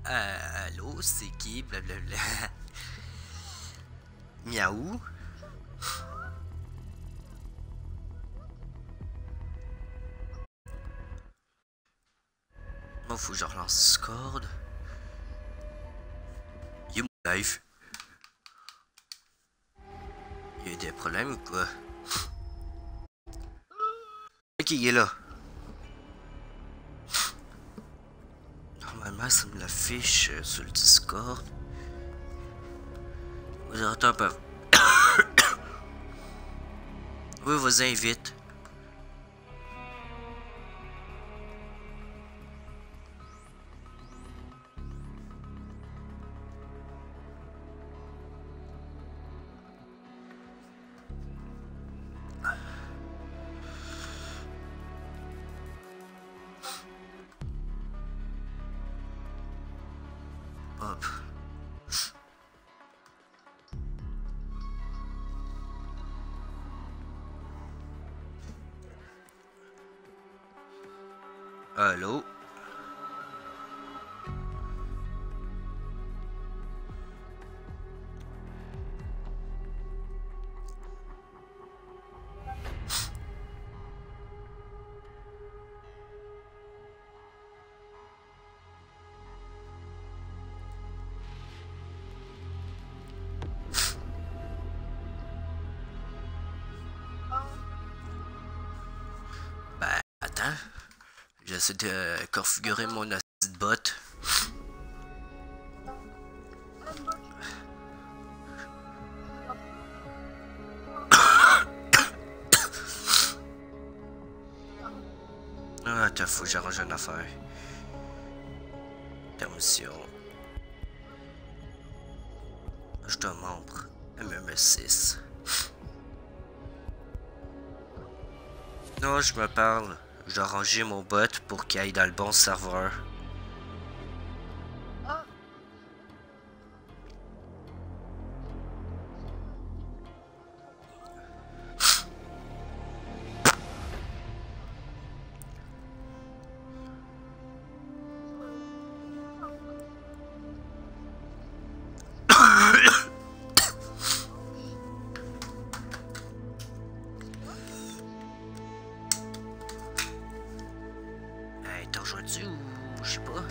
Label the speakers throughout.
Speaker 1: Allô, c'est qui? Blablabla. Miaou? Moi, faut que je relance Discord. Il est mon live. Il y a eu des problèmes ou quoi? Ok, il est là. Normalement, ça me l'affiche sur le Discord. Attends un peu. Oui, vas-y, invite. Hop. Allô? Ben, attends. J'essaie de configurer mon acide bot. Ah, attends, faut que j'arrange une affaire. Permission. Je te montre. MMS6. Non, je me parle. Je dois ranger mon bot pour qu'il aille dans le bon serveur. Hey, t'as rejoint-tu ou je sais pas?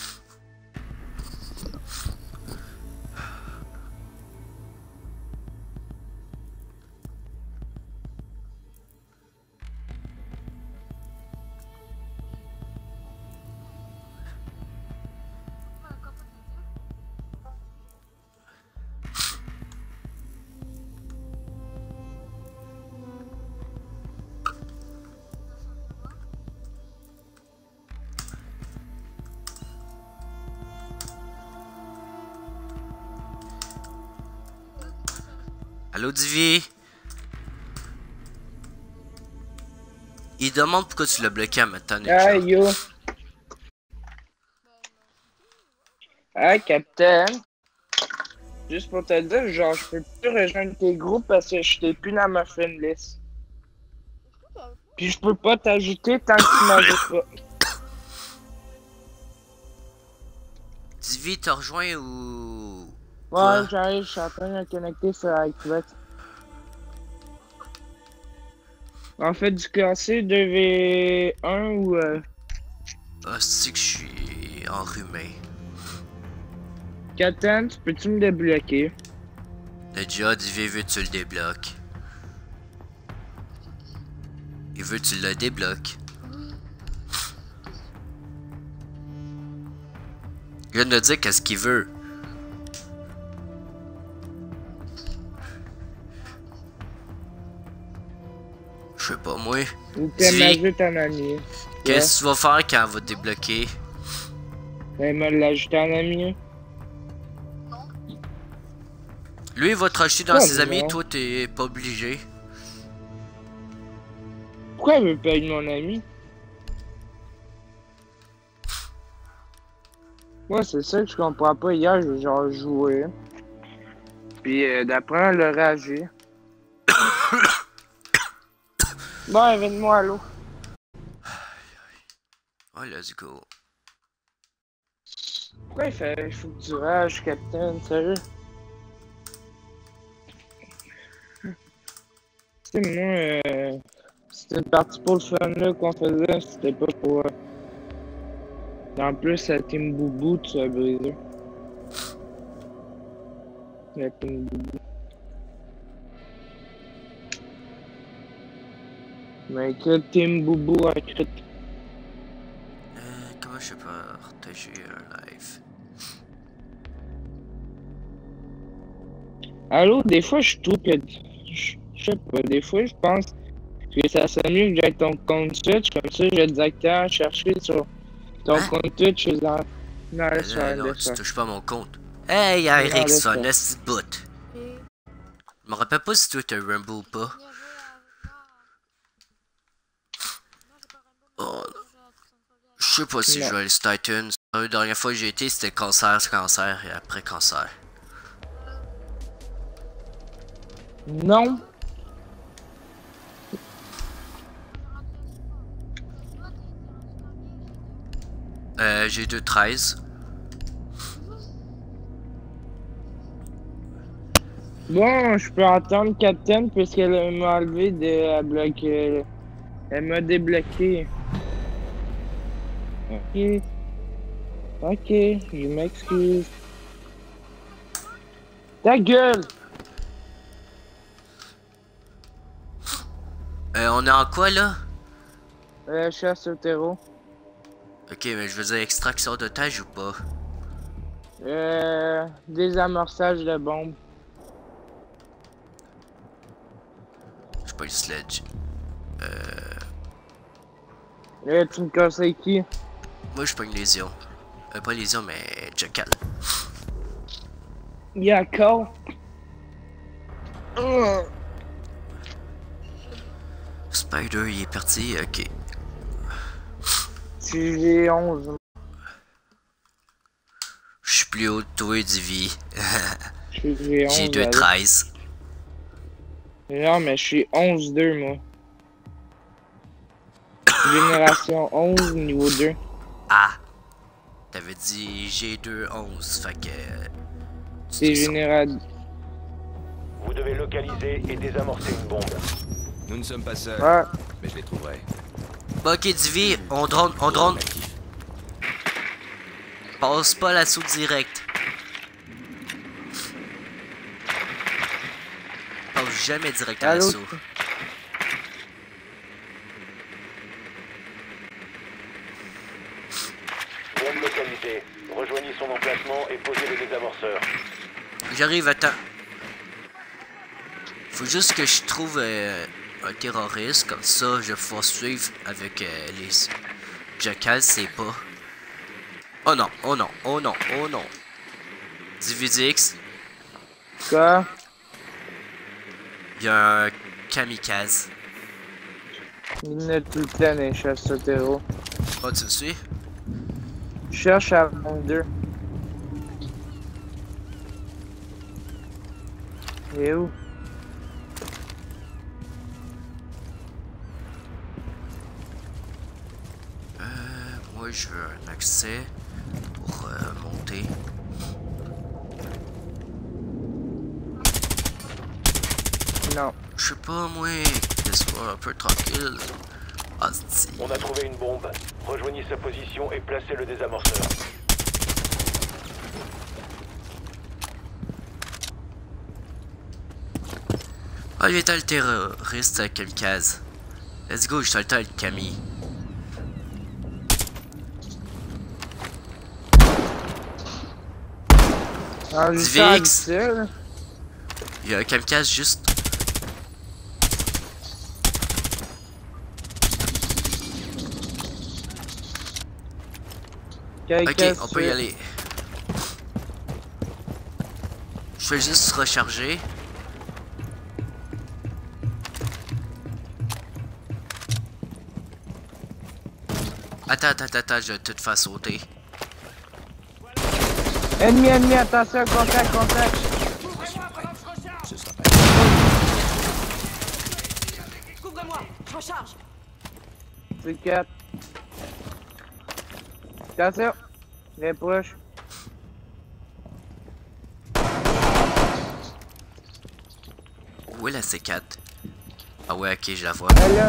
Speaker 1: Allô, Divi? Il demande pourquoi tu l'as bloqué à maintenant, Ninja.
Speaker 2: Hey yo. Hey Capitaine. Juste pour te dire, genre, je peux plus rejoindre tes groupes parce que je t'ai plus dans ma friend list. Puis je peux pas t'ajouter tant que tu m'ajoutes pas.
Speaker 1: Divi, t'as rejoint ou...
Speaker 2: Ouais, j'arrive, je suis en train de me connecter sur Xbox. En fait, du classé 2v1 ou
Speaker 1: Ah, c'est que je suis enrhumé.
Speaker 2: Capitaine, peux-tu me débloquer?
Speaker 1: Déjà, Divi veut que tu le débloques. Il veut que tu le débloques. Je viens de dire qu'est-ce qu'il veut. Je sais pas, moi.
Speaker 2: Ou qu'elle
Speaker 1: Divi,
Speaker 2: m'ajoute en ami?
Speaker 1: qu'est-ce que tu vas faire quand elle va te débloquer?
Speaker 2: Elle me l'ajoute en ami.
Speaker 1: Lui, il va te rajouter dans
Speaker 2: Oh,
Speaker 1: ses amis,
Speaker 2: non.
Speaker 1: toi, t'es pas obligé.
Speaker 2: Pourquoi elle veut pas être mon ami? Moi, c'est ça que je comprends pas. Hier, j'ai genre joué. Puis d'après, elle a réagi. Bon, invite-moi à l'eau.
Speaker 1: Oh, let's go.
Speaker 2: Pourquoi il faut que tu rages, Capitaine, sérieux? Tu sais, moi, c'était une partie pour le fun là qu'on faisait, c'était pas pour. En plus, la Team Boubou, tu as brisé. La Team Boubou. Mais que Team Boubou a écrit.
Speaker 1: Comment je peux partager un live?
Speaker 2: Allô, des fois, je trouve que. Je sais pas, des fois, je pense que ça serait mieux que j'aille ton compte Twitch, comme ça, je vais directement chercher sur ton compte Twitch dans le soir.
Speaker 1: Non, tu touches pas mon compte. Hey, Eric, c'est un esti de bout. Je me rappelle pas si toi t'as Rumble ou pas. Oh, je sais pas si je joue à les Titans. La dernière fois que j'ai été, c'était cancer et après cancer.
Speaker 2: Non.
Speaker 1: J'ai 2-13.
Speaker 2: Bon, je peux attendre Captain puisqu'elle m'a enlevé de bloquer. Elle m'a débloqué. Ok. Ok, je m'excuse. Ta gueule!
Speaker 1: On est en quoi là?
Speaker 2: Chasse au terreau.
Speaker 1: Ok, mais je veux dire extraction d'otages ou pas?
Speaker 2: Désamorçage de bombe.
Speaker 1: Je pas le sledge.
Speaker 2: Tu me conseilles qui?
Speaker 1: Moi je pogne lésion. Pas lésion mais jackal.
Speaker 2: Yako.
Speaker 1: Spider il est parti, ok.
Speaker 2: J'ai 11.
Speaker 1: Je suis plus haut de toi, Divi.
Speaker 2: J'ai 11.
Speaker 1: J'ai 2-13.
Speaker 2: Non, mais je suis 11-2, moi. Génération 11, niveau 2.
Speaker 1: Ah! T'avais dit G2-11, fait que...
Speaker 2: C'est général.
Speaker 3: Vous devez localiser et désamorcer une bombe.
Speaker 4: Nous ne sommes pas seuls, mais je les trouverai.
Speaker 1: Bon, ok, Divi, on drone. Passe pas l'assaut direct. Passe jamais direct à l'assaut.
Speaker 3: Bombe localisée. Rejoignez son emplacement et posez le désamorceur.
Speaker 1: J'arrive, attends. Faut juste que je trouve un terroriste, comme ça je vais pouvoir suivre avec les jackals, c'est pas. Oh non, oh non, oh non, oh non. Dividix.
Speaker 2: Quoi?
Speaker 1: Il y a un kamikaze.
Speaker 2: Il y en a tout le temps des chasses au terreau.
Speaker 1: Oh, tu me suis?
Speaker 2: Je cherche à 22. Il est où?
Speaker 1: Moi je veux un accès pour monter.
Speaker 2: Non.
Speaker 1: Je sais pas, moi. Laisse-moi un peu tranquille. Ah, si.
Speaker 3: On a trouvé une bombe. Rejoignez sa position et placez le désamorceur.
Speaker 1: Ah, il est le terroriste kamikaze. Let's go, je le Camille. Divix. Il y a un kamikaze juste. Ok, on peut y aller. Je vais juste recharger. Attends, je vais tout faire sauter.
Speaker 2: Ennemi, attention, contact.
Speaker 5: Couvre-moi, je recharge.
Speaker 2: C'est 4. Attention, les proches.
Speaker 1: où est la C4? Ah ouais, ok, je la vois.
Speaker 2: Elle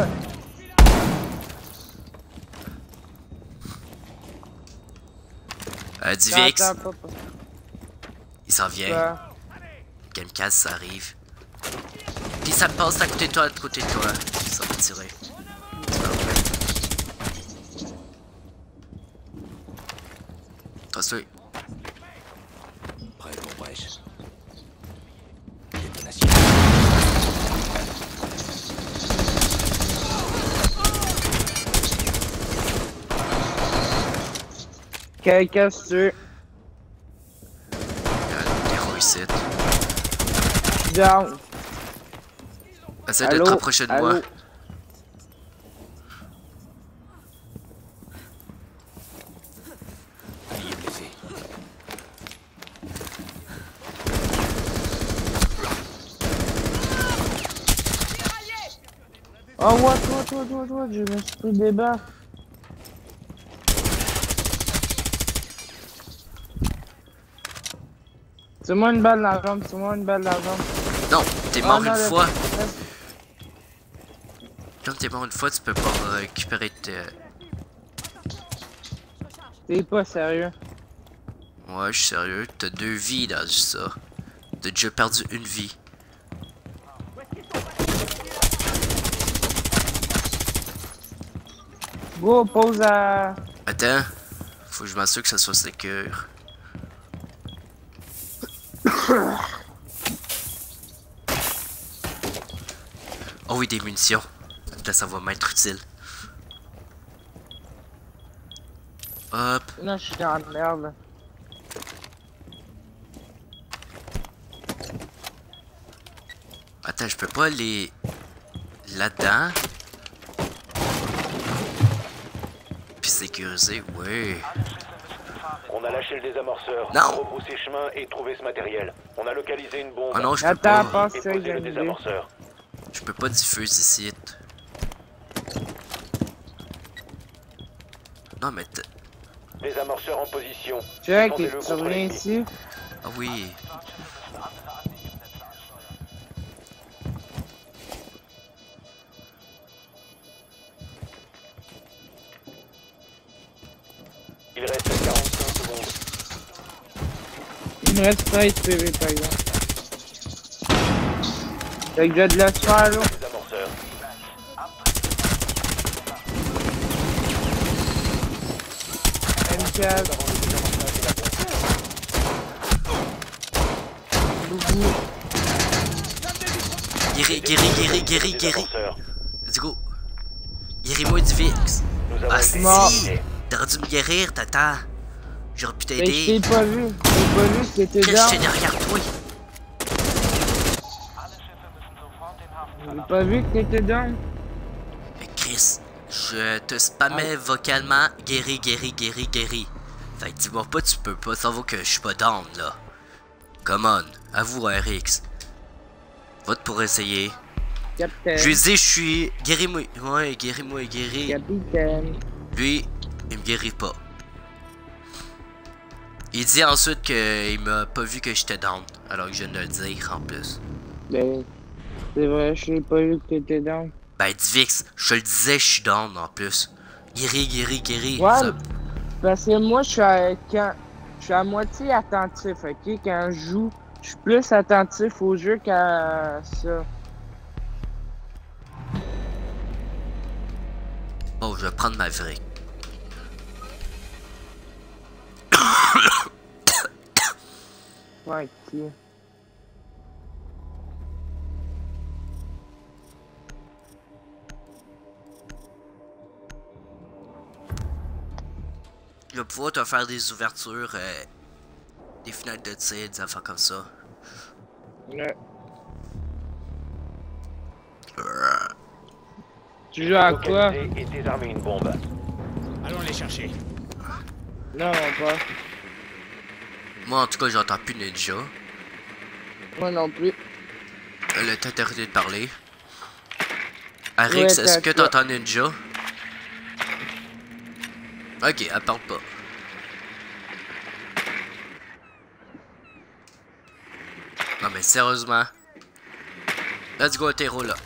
Speaker 2: là.
Speaker 1: Divix,
Speaker 2: Attends,
Speaker 1: il s'en vient.
Speaker 2: pas.
Speaker 1: Kamikaze, ça arrive. Puis ça passe à côté de toi, à côté de toi. Ça va tirer. Trace-le.
Speaker 4: Prêt pour brèche. Détonation.
Speaker 2: Quelqu'un sur.
Speaker 1: Héros ici.
Speaker 2: Down.
Speaker 1: Essaie de
Speaker 2: Allô?
Speaker 1: te rapprocher de moi.
Speaker 2: Allô?
Speaker 4: Allié blessé.
Speaker 2: Oh, what, je me suis pris des balles. C'est moi une balle dans la jambe,
Speaker 1: Non, t'es mort
Speaker 2: non,
Speaker 1: une
Speaker 2: le-
Speaker 1: fois. Quand t'es mort une fois, tu peux pas récupérer tes...
Speaker 2: T'es pas sérieux.
Speaker 1: Ouais, je suis sérieux. T'as 2 vies dans ça. T'as déjà perdu une vie.
Speaker 2: Go, pose à...
Speaker 1: Attends. Faut que je m'assure que ça soit sécure. Oh oui, des munitions. Là, ça va m'être utile. Hop.
Speaker 2: Là, je suis dans la merde.
Speaker 1: Attends, je peux pas aller là-dedans. Puis sécuriser, oui.
Speaker 3: On a lâché le désamorceur.
Speaker 1: Non.
Speaker 3: Rebroussez chemin et trouvez ce matériel. On a localisé une bombe.
Speaker 1: Oh non, je peux
Speaker 2: Attends,
Speaker 1: pas.
Speaker 2: passe
Speaker 3: Et
Speaker 2: ça,
Speaker 3: posez le
Speaker 2: j'ai une idée.
Speaker 3: désamorceur.
Speaker 1: Je peux pas diffuser ici. Non, mais...
Speaker 3: Désamorceur en position.
Speaker 2: Check,
Speaker 3: Défendez-le
Speaker 2: tu
Speaker 3: contre
Speaker 2: reviens
Speaker 3: l'ennemi.
Speaker 2: ici.
Speaker 1: Ah oui.
Speaker 3: Il reste 45 secondes.
Speaker 2: Il me reste 13 PV par exemple. Fait que j'ai de la sphère là.
Speaker 3: Désamorceur.
Speaker 2: M4.
Speaker 1: Guéris.
Speaker 3: Désamorceur.
Speaker 1: Let's go. Guéris-moi du VX.
Speaker 3: Nous avons
Speaker 1: Ah,
Speaker 3: été
Speaker 1: si.
Speaker 3: éliminés.
Speaker 1: T'aurais dû me guérir, tata. J'aurais pu
Speaker 2: Mais je
Speaker 1: t'aider.
Speaker 2: t'ai pas vu. J'ai pas vu que t'étais
Speaker 1: Chris,
Speaker 2: dans.
Speaker 1: j'étais derrière toi.
Speaker 2: J'ai pas vu que t'étais dans.
Speaker 1: Mais Chris, je te spammais vocalement. Guéris. Fait que dis-moi pas, tu peux pas. Ça vaut que je suis pas down, là. Come on. Avoue, RX. Vote pour essayer.
Speaker 2: Capitaine.
Speaker 1: Je lui dis, je suis. Guéris-moi. Ouais, guéris-moi.
Speaker 2: Capitaine.
Speaker 1: Lui, il me guérit pas. Il dit ensuite qu'il m'a pas vu que j'étais down. Alors que je viens de le dire en plus.
Speaker 2: Ben, c'est vrai, je l'ai pas vu que t'étais dans.
Speaker 1: Ben, Divix, je te le disais, je suis down en plus. Guéris.
Speaker 2: Ouais,
Speaker 1: Ça-
Speaker 2: parce que moi, je suis à moitié attentif, ok? Quand je joue, je suis plus attentif au jeu qu'à ça.
Speaker 1: Oh, je vais prendre ma vraie.
Speaker 2: Ouais, ok.
Speaker 1: Je vais pouvoir te faire des ouvertures, des fenêtres de tir, des affaires comme ça.
Speaker 2: Ouais. Tu joues à quoi?
Speaker 3: Localiser et désarmer une bombe.
Speaker 4: Allons les chercher.
Speaker 2: Non, pas.
Speaker 1: Moi, en tout cas, j'entends plus Ninja.
Speaker 2: Moi non plus.
Speaker 1: Elle a arrêté de parler. Arix,
Speaker 2: Ouais,
Speaker 1: est-ce que
Speaker 2: t'as-
Speaker 1: t'entends Ninja? Ok, elle parle pas. Non mais sérieusement. Let's go, terreau là.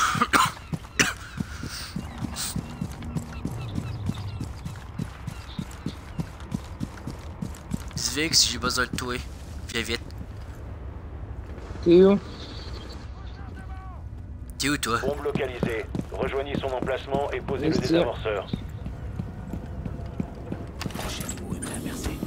Speaker 1: Zvix, j'ai besoin de toi. Viens vite.
Speaker 2: T'es où?
Speaker 1: T'es où toi?
Speaker 3: Bombe localisée. Rejoignez son emplacement et posez le
Speaker 2: Ici.
Speaker 3: désamorceur.
Speaker 4: Chalumeau est prêt à percer.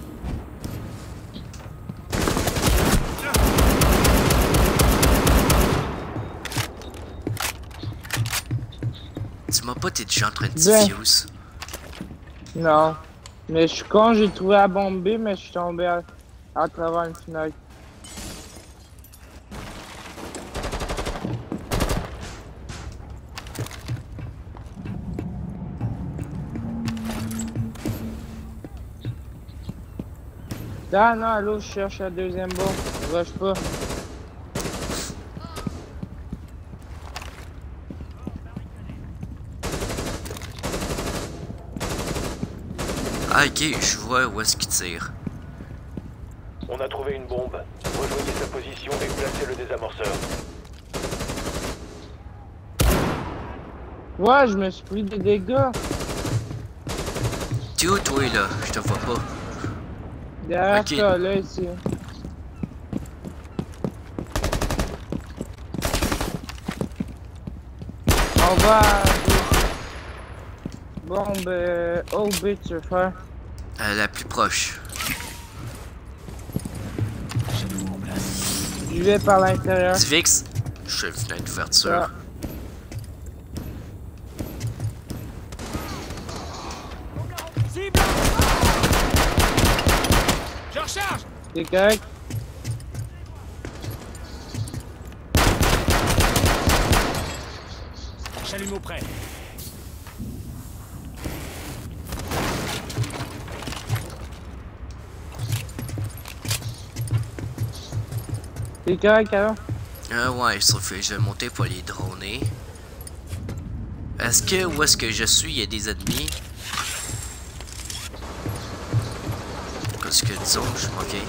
Speaker 1: Dis-moi pas t'es déjà en train de
Speaker 2: Ben.
Speaker 1: diffuse.
Speaker 2: Non. Mais je suis con, j'ai trouvé la bombe B, mais je suis tombé à travers une fenêtre. Ah non, allô, je cherche la deuxième bombe. Rush pas.
Speaker 1: Ah ok, je vois où est-ce qu'il tire.
Speaker 3: On a trouvé une bombe. Rejoignez sa position et placez le désamorceur.
Speaker 2: Ouais, je me suis pris des dégâts.
Speaker 1: T'es où toi là? Je te vois pas.
Speaker 2: Derrière
Speaker 1: Ok.
Speaker 2: ça, là, ici. On va à... Bombe OB, tu veux faire?
Speaker 1: La plus proche.
Speaker 4: Chalumeau en place.
Speaker 2: Je vais par l'intérieur.
Speaker 1: Zvix, je suis une fenêtre d'ouverture.
Speaker 2: Ah.
Speaker 4: Cible! Je recharge!
Speaker 2: C'est correct?
Speaker 4: Chalumeau prêt.
Speaker 2: C'est correct, alors?
Speaker 1: Ouais, sauf que je vais monter pour les droner. Est-ce que où est-ce que je suis, il y a des ennemis? Parce que disons, je m'en viens.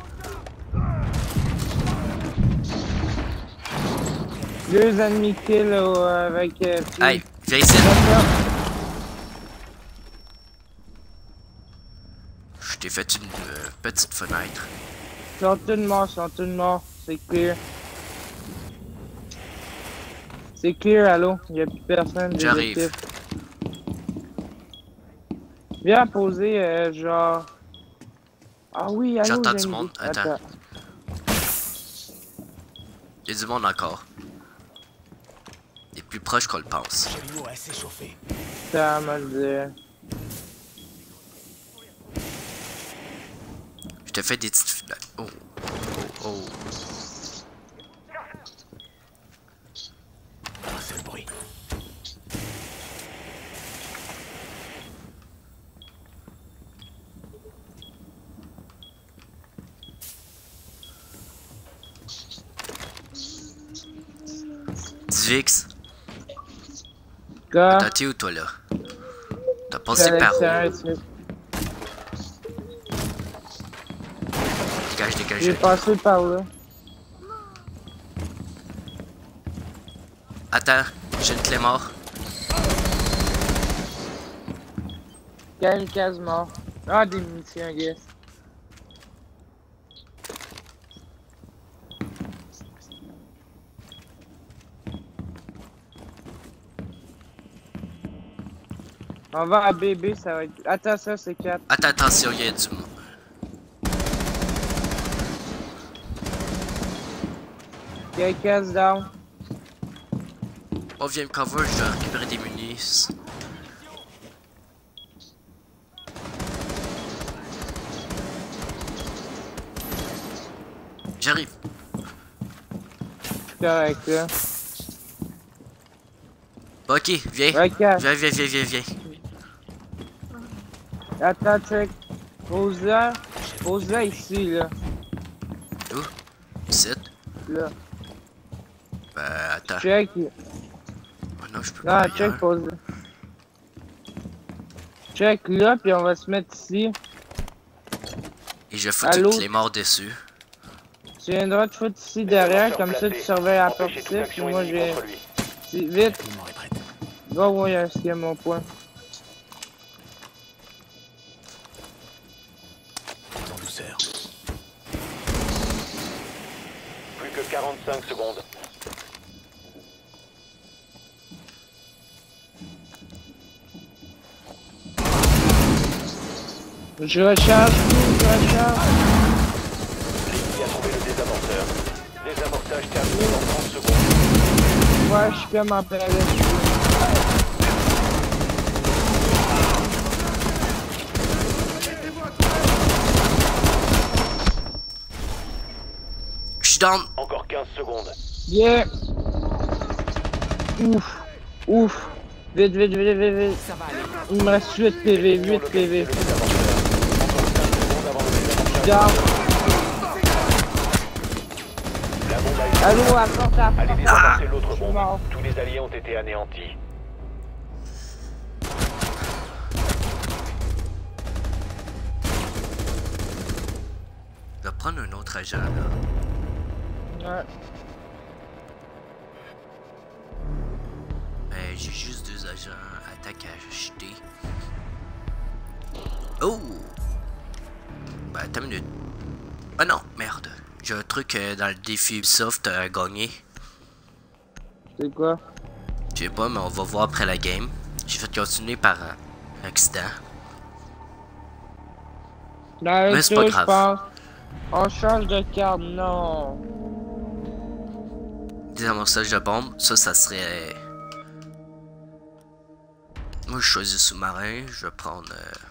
Speaker 2: Deux ennemis kill avec...
Speaker 1: Hey, viens ici! Je t'ai fait une petite fenêtre.
Speaker 2: Ils sont tous morts, c'est clear. C'est clear, allô? Y'a plus personne. des
Speaker 1: J'arrive.
Speaker 2: équipes. Viens poser, genre... Ah oui, allô,
Speaker 1: J'entends
Speaker 2: j'ai
Speaker 1: du
Speaker 2: une
Speaker 1: monde.
Speaker 2: idée.
Speaker 1: Attends. Il y a du monde encore. Il est plus proche qu'on le pense.
Speaker 4: Chalumeau assez chauffé.
Speaker 2: Ça m'a dit...
Speaker 1: Je te fais des petites fenêtres. Oh. Oh, oh.
Speaker 4: Ah, c'est le bruit.
Speaker 1: Zvix,
Speaker 2: Gars,
Speaker 1: attends, t'es où toi là? T'as passé par où? Dégage, dégage.
Speaker 2: J'ai passé par là.
Speaker 1: Attends, j'ai une clé mort.
Speaker 2: Quelle mort. Ah, des munitions, yes. On va à BB, ça va être... Attends, ça c'est 4.
Speaker 1: Attends, attention, il y a du monde.
Speaker 2: Il y a 15 down.
Speaker 1: On vient me cover, je dois récupérer des munitions. J'arrive.
Speaker 2: C'est correct, là.
Speaker 1: Ok, viens.
Speaker 2: Regarde.
Speaker 1: Viens.
Speaker 2: Attends, check. Pose-la. Pose-la ici, là.
Speaker 1: Où? Ici?
Speaker 2: Là.
Speaker 1: Attends.
Speaker 2: Check.
Speaker 1: Oh non, je peux
Speaker 2: Non,
Speaker 1: pas
Speaker 2: check,
Speaker 1: ailleurs.
Speaker 2: pose-la. Check là, puis on va se mettre ici.
Speaker 1: Et je vais foutre
Speaker 2: Allô?
Speaker 1: une clé mort dessus.
Speaker 2: Tu viendras te foutre ici derrière, comme ça tu surveilles la porte ici, puis moi je vais... Vite!
Speaker 4: Tout est prêt.
Speaker 2: Va voir ce qu'il y a mon point.
Speaker 4: En douceur.
Speaker 3: Plus que 45 secondes.
Speaker 2: Je recharge tout, je recharge.
Speaker 3: Qui a trouvé le désamorceur. Désamorçage terminé dans 30 secondes.
Speaker 2: Ouais, je suis comme en plein là.
Speaker 1: Je suis down.
Speaker 3: Encore 15 secondes.
Speaker 2: Yeah! Ouf! Ouf! Vite, vite, vite, vite, vite!
Speaker 5: Ça va aller.
Speaker 2: Il me reste 8 PV, 8 PV.
Speaker 3: Le désamorceur. Encore 5 secondes avant le désamorçage.
Speaker 2: Down!
Speaker 3: La bombe a été...
Speaker 2: Allô, apporte,
Speaker 3: Allez
Speaker 2: apporte!
Speaker 3: désamorcer l'autre
Speaker 2: Je suis
Speaker 3: bombe.
Speaker 2: mort.
Speaker 3: Tous les alliés ont été anéantis.
Speaker 1: Je vais prendre un autre agent là.
Speaker 2: Ouais.
Speaker 1: Ben, j'ai juste 2 agents attaque à acheter. Oh! Ben, attends une minute. Ah non, merde. J'ai un truc dans le défi Ubisoft à gagner.
Speaker 2: C'est quoi?
Speaker 1: Je sais pas, mais on va voir après la game. J'ai fait continuer par accident.
Speaker 2: Dans le
Speaker 1: Mais c'est pas
Speaker 2: tour, je
Speaker 1: grave.
Speaker 2: pense. On change de carte, non.
Speaker 1: Désamorçage de bombe, ça serait... Moi, je choisis sous-marin. Je vais prendre...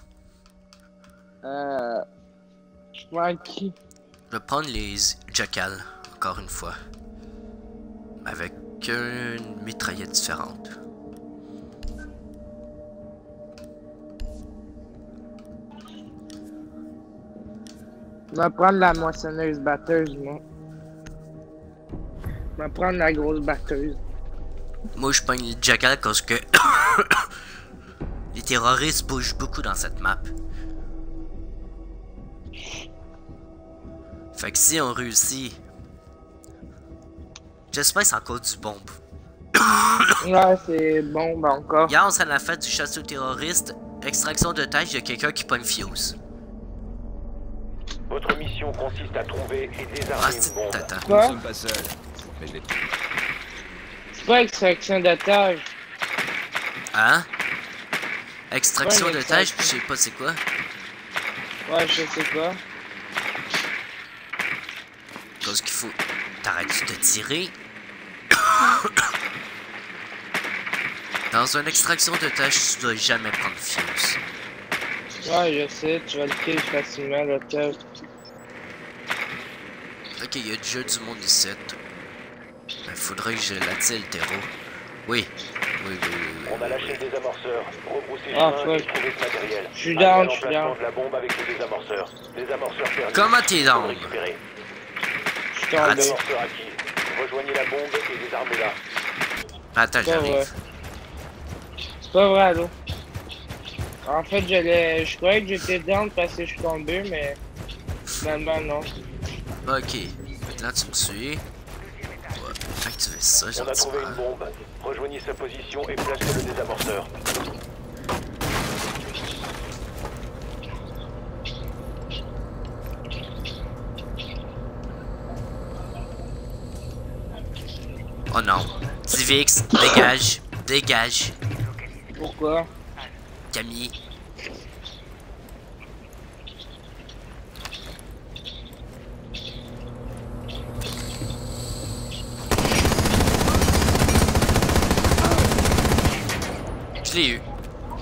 Speaker 2: Je prends qui?
Speaker 1: Je vais prendre les Jackal, encore une fois. Avec une mitraillette différente.
Speaker 2: Je vais prendre la moissonneuse batteuse, moi. Je vais prendre la grosse batteuse.
Speaker 1: Moi, je pogne les Jackal parce que... les terroristes bougent beaucoup dans cette map. Fait que si on réussit... J'espère que c'est encore du bombe.
Speaker 2: Ouais, c'est bon, ben encore.
Speaker 1: Hier, on s'en a fait du château terroriste, extraction de tâche de quelqu'un qui pogne Fuse.
Speaker 3: Votre mission consiste à trouver et
Speaker 1: Ah,
Speaker 3: désarmer une
Speaker 1: c'est
Speaker 3: bombe.
Speaker 1: tata.
Speaker 4: Nous ne
Speaker 2: Quoi?
Speaker 4: sommes pas seuls. Mais je l'ai trouvé.
Speaker 2: C'est pas extraction d'otage.
Speaker 1: Hein? Extraction
Speaker 2: Ouais,
Speaker 1: de tâche, je sais pas c'est quoi.
Speaker 2: Ouais, je sais pas.
Speaker 1: Parce qu'il faut... T'arrêtes de tirer. Dans une extraction de tâche, tu dois jamais prendre Fuse.
Speaker 2: Ouais, je sais, tu vas le kill facilement, l'otage.
Speaker 1: Ok, il y a déjà du monde ici. Il faudrait que je l'attire le terreau. Oui. Oui.
Speaker 3: On a lâché le désamorceur. Rebroussez
Speaker 2: Ah,
Speaker 3: chemin et
Speaker 2: fuck.
Speaker 3: trouvez ce matériel.
Speaker 2: Je suis
Speaker 3: Allez
Speaker 2: down,
Speaker 3: à
Speaker 2: je suis
Speaker 3: l'emplacement
Speaker 2: down.
Speaker 3: de la bombe avec le désamorceur. Désamorceur perdu.
Speaker 1: Comment t'es down?
Speaker 3: Récupéré.
Speaker 2: Je suis tombé.
Speaker 3: Désamorceur acquis. Rejoignez la bombe et désarmez-la.
Speaker 1: Attends,
Speaker 2: C'est pas vrai.
Speaker 1: j'arrive.
Speaker 2: C'est pas vrai, allô. En fait, je croyais que j'étais down parce que je suis tombé, mais finalement, non.
Speaker 1: Ok. Maintenant, tu me suis. Ouais. Activer ça,
Speaker 3: On a trouvé une
Speaker 1: gentiment.
Speaker 3: bombe. Rejoignez sa position et placez le désamorceur.
Speaker 1: Oh non. Divix, dégage. Dégage.
Speaker 2: Pourquoi?
Speaker 1: Camille. Je l'ai eu.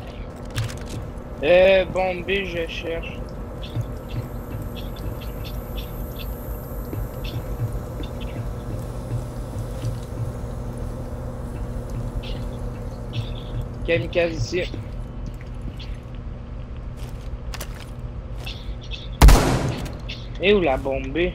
Speaker 2: Bombé, je cherche. Kamikaze ici. Et où la bombée?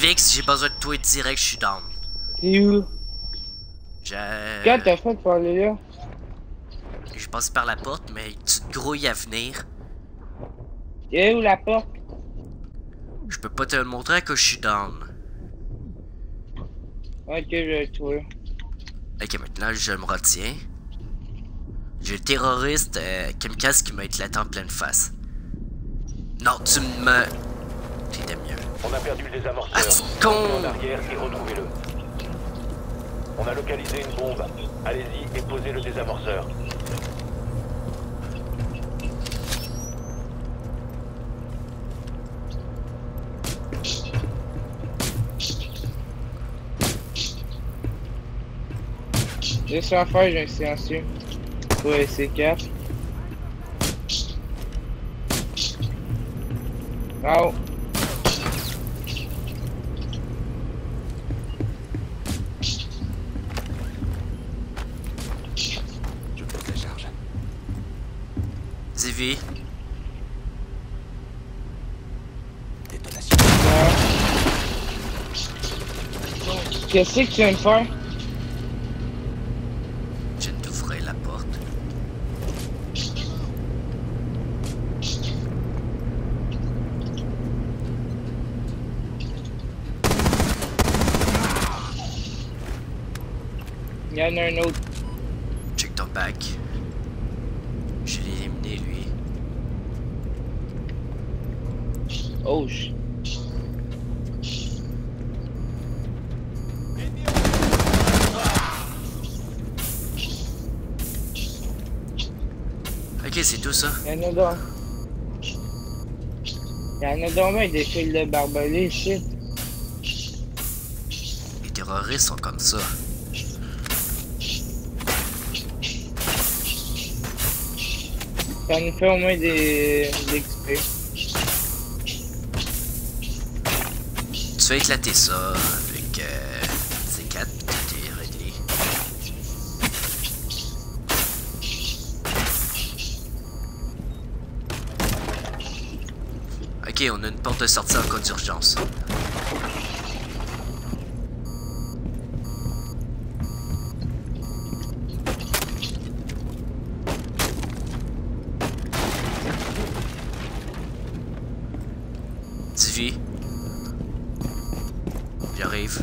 Speaker 1: Vix, j'ai besoin de toi direct, je suis down.
Speaker 2: T'es où? Quand t'as fait pour aller là?
Speaker 1: Je passe par la porte, mais tu te grouilles à venir.
Speaker 2: Et où la porte?
Speaker 1: Je peux pas te le montrer que je suis down.
Speaker 2: Ok, je vais le trouver.
Speaker 1: Ok, maintenant je me retiens. J'ai le terroriste Kamikaze qui m'a éclaté en pleine face. Non, tu me... T'étais mieux.
Speaker 3: On a perdu le désamorceur.
Speaker 1: Ah, c'est con!
Speaker 3: Revenez en arrière et retrouvez-le. On a localisé une bombe. Allez-y et posez le désamorceur.
Speaker 2: Laisse en faire, j'ai un silencieux. Ouais, c'est 4. Oh.
Speaker 4: Je pose la charge.
Speaker 1: Zivi,
Speaker 4: Détonation.
Speaker 2: Qu'est-ce que tu viens de faire?
Speaker 1: je viens d'ouvrir la porte.
Speaker 2: Il y en a un autre.
Speaker 1: Check ton back. Je l'ai éliminé, lui.
Speaker 2: Oh,
Speaker 1: Ok, c'est tout ça.
Speaker 2: il y en a donc. Il y en a donc bien des fils de barbelés ici.
Speaker 1: Les terroristes sont comme ça.
Speaker 2: Ça nous fait au moins des XP.
Speaker 1: Tu fais éclater ça avec C4 qui était réglé. Ok, on a une porte de sortie en cas d'urgence. Divi. J'arrive.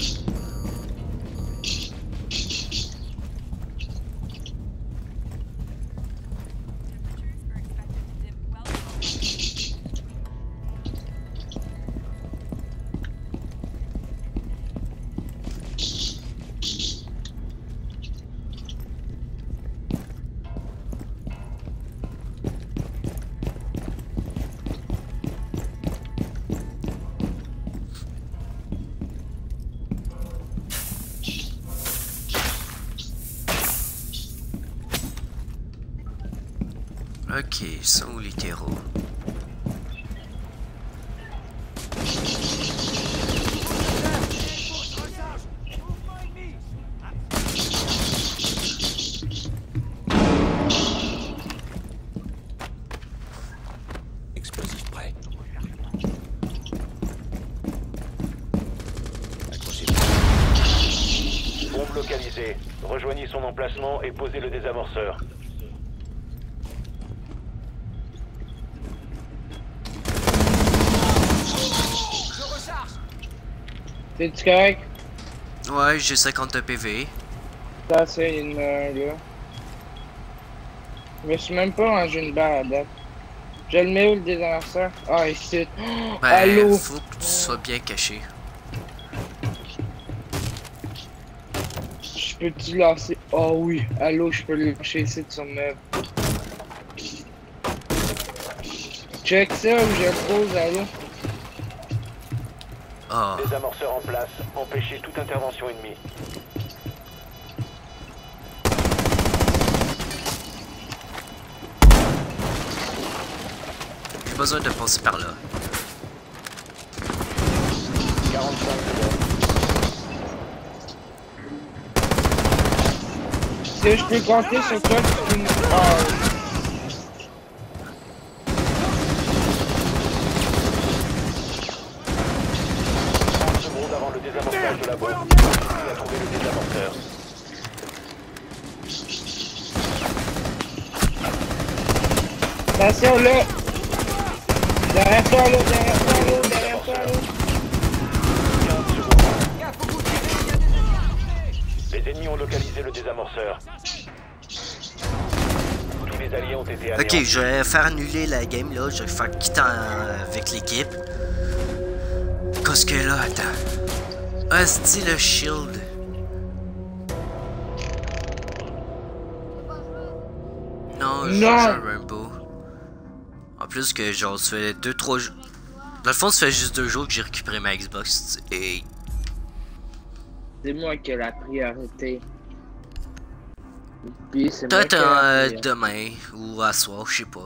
Speaker 1: Ok, sont où les terreaux?
Speaker 4: Explosif prêt. Accrochez-vous.
Speaker 3: Bombe localisée. Rejoignez son emplacement et posez le désamorceur.
Speaker 2: C'est-tu correct?
Speaker 1: Ouais, j'ai 52 PV.
Speaker 2: Ça, c'est une là. Je me suis même pas mangé une barre à date. Je le mets où le désamorceur? Ah, ici. Oh,
Speaker 1: Ben,
Speaker 2: allô?
Speaker 1: faut que tu sois bien caché.
Speaker 2: Je peux-tu lancer? Oh oui, allô, je peux le lâcher ici sur le meuble. Check ça où je le pose, allô?
Speaker 1: Ah,
Speaker 3: Désamorceur en place. Empêchez toute intervention ennemie.
Speaker 1: j'ai besoin de passer par là.
Speaker 3: 45 secondes.
Speaker 2: Si je peux compter sur toi, tu peux me... Ah,
Speaker 3: labo. Il a trouvé le désamorceur.
Speaker 2: Attention là! Derrière toi là, derrière toi là, derrière toi là!
Speaker 3: 15 secondes. Les ennemis ont localisé le désamorceur. Tous les alliés ont été anéantis.
Speaker 1: Ok, je vais faire annuler la game là, je vais faire quitter avec l'équipe. Qu'est-ce que là, attends. Ah, c'est le shield. Non, je joue un Rainbow. En plus que genre, ça fait 2-3 jours. Dans le fond, ça fait juste 2 jours que j'ai récupéré ma Xbox. Et.
Speaker 2: C'est moi qui ai la priorité. Puis c'est moi qui ai
Speaker 1: Peut-être
Speaker 2: la priorité.
Speaker 1: demain ou à soir, je sais pas.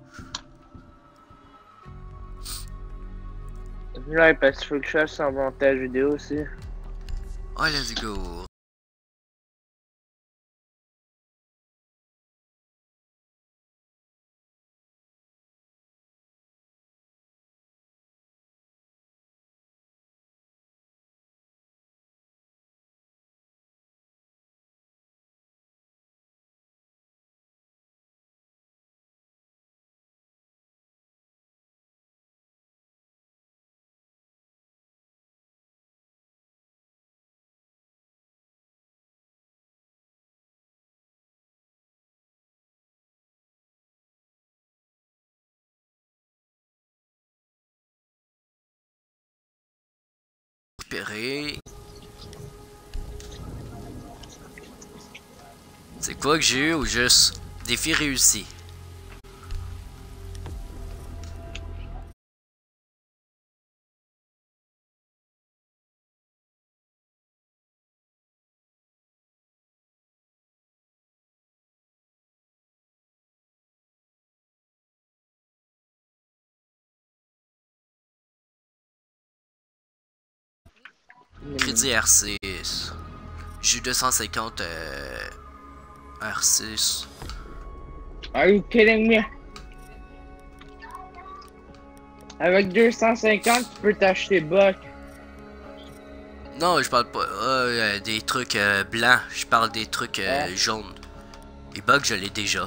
Speaker 2: Là, parce qu'il faut que je fasse un montage vidéo aussi.
Speaker 1: Oh, let's go. Récupérer. C'est quoi que j'ai eu ou juste défi réussi? Crédit R6. J'ai eu 250 R6.
Speaker 2: Are you kidding me? Avec 250, tu peux t'acheter Buck.
Speaker 1: Non, je parle pas des trucs blancs. Je parle des trucs jaunes. Les bugs, je l'ai déjà.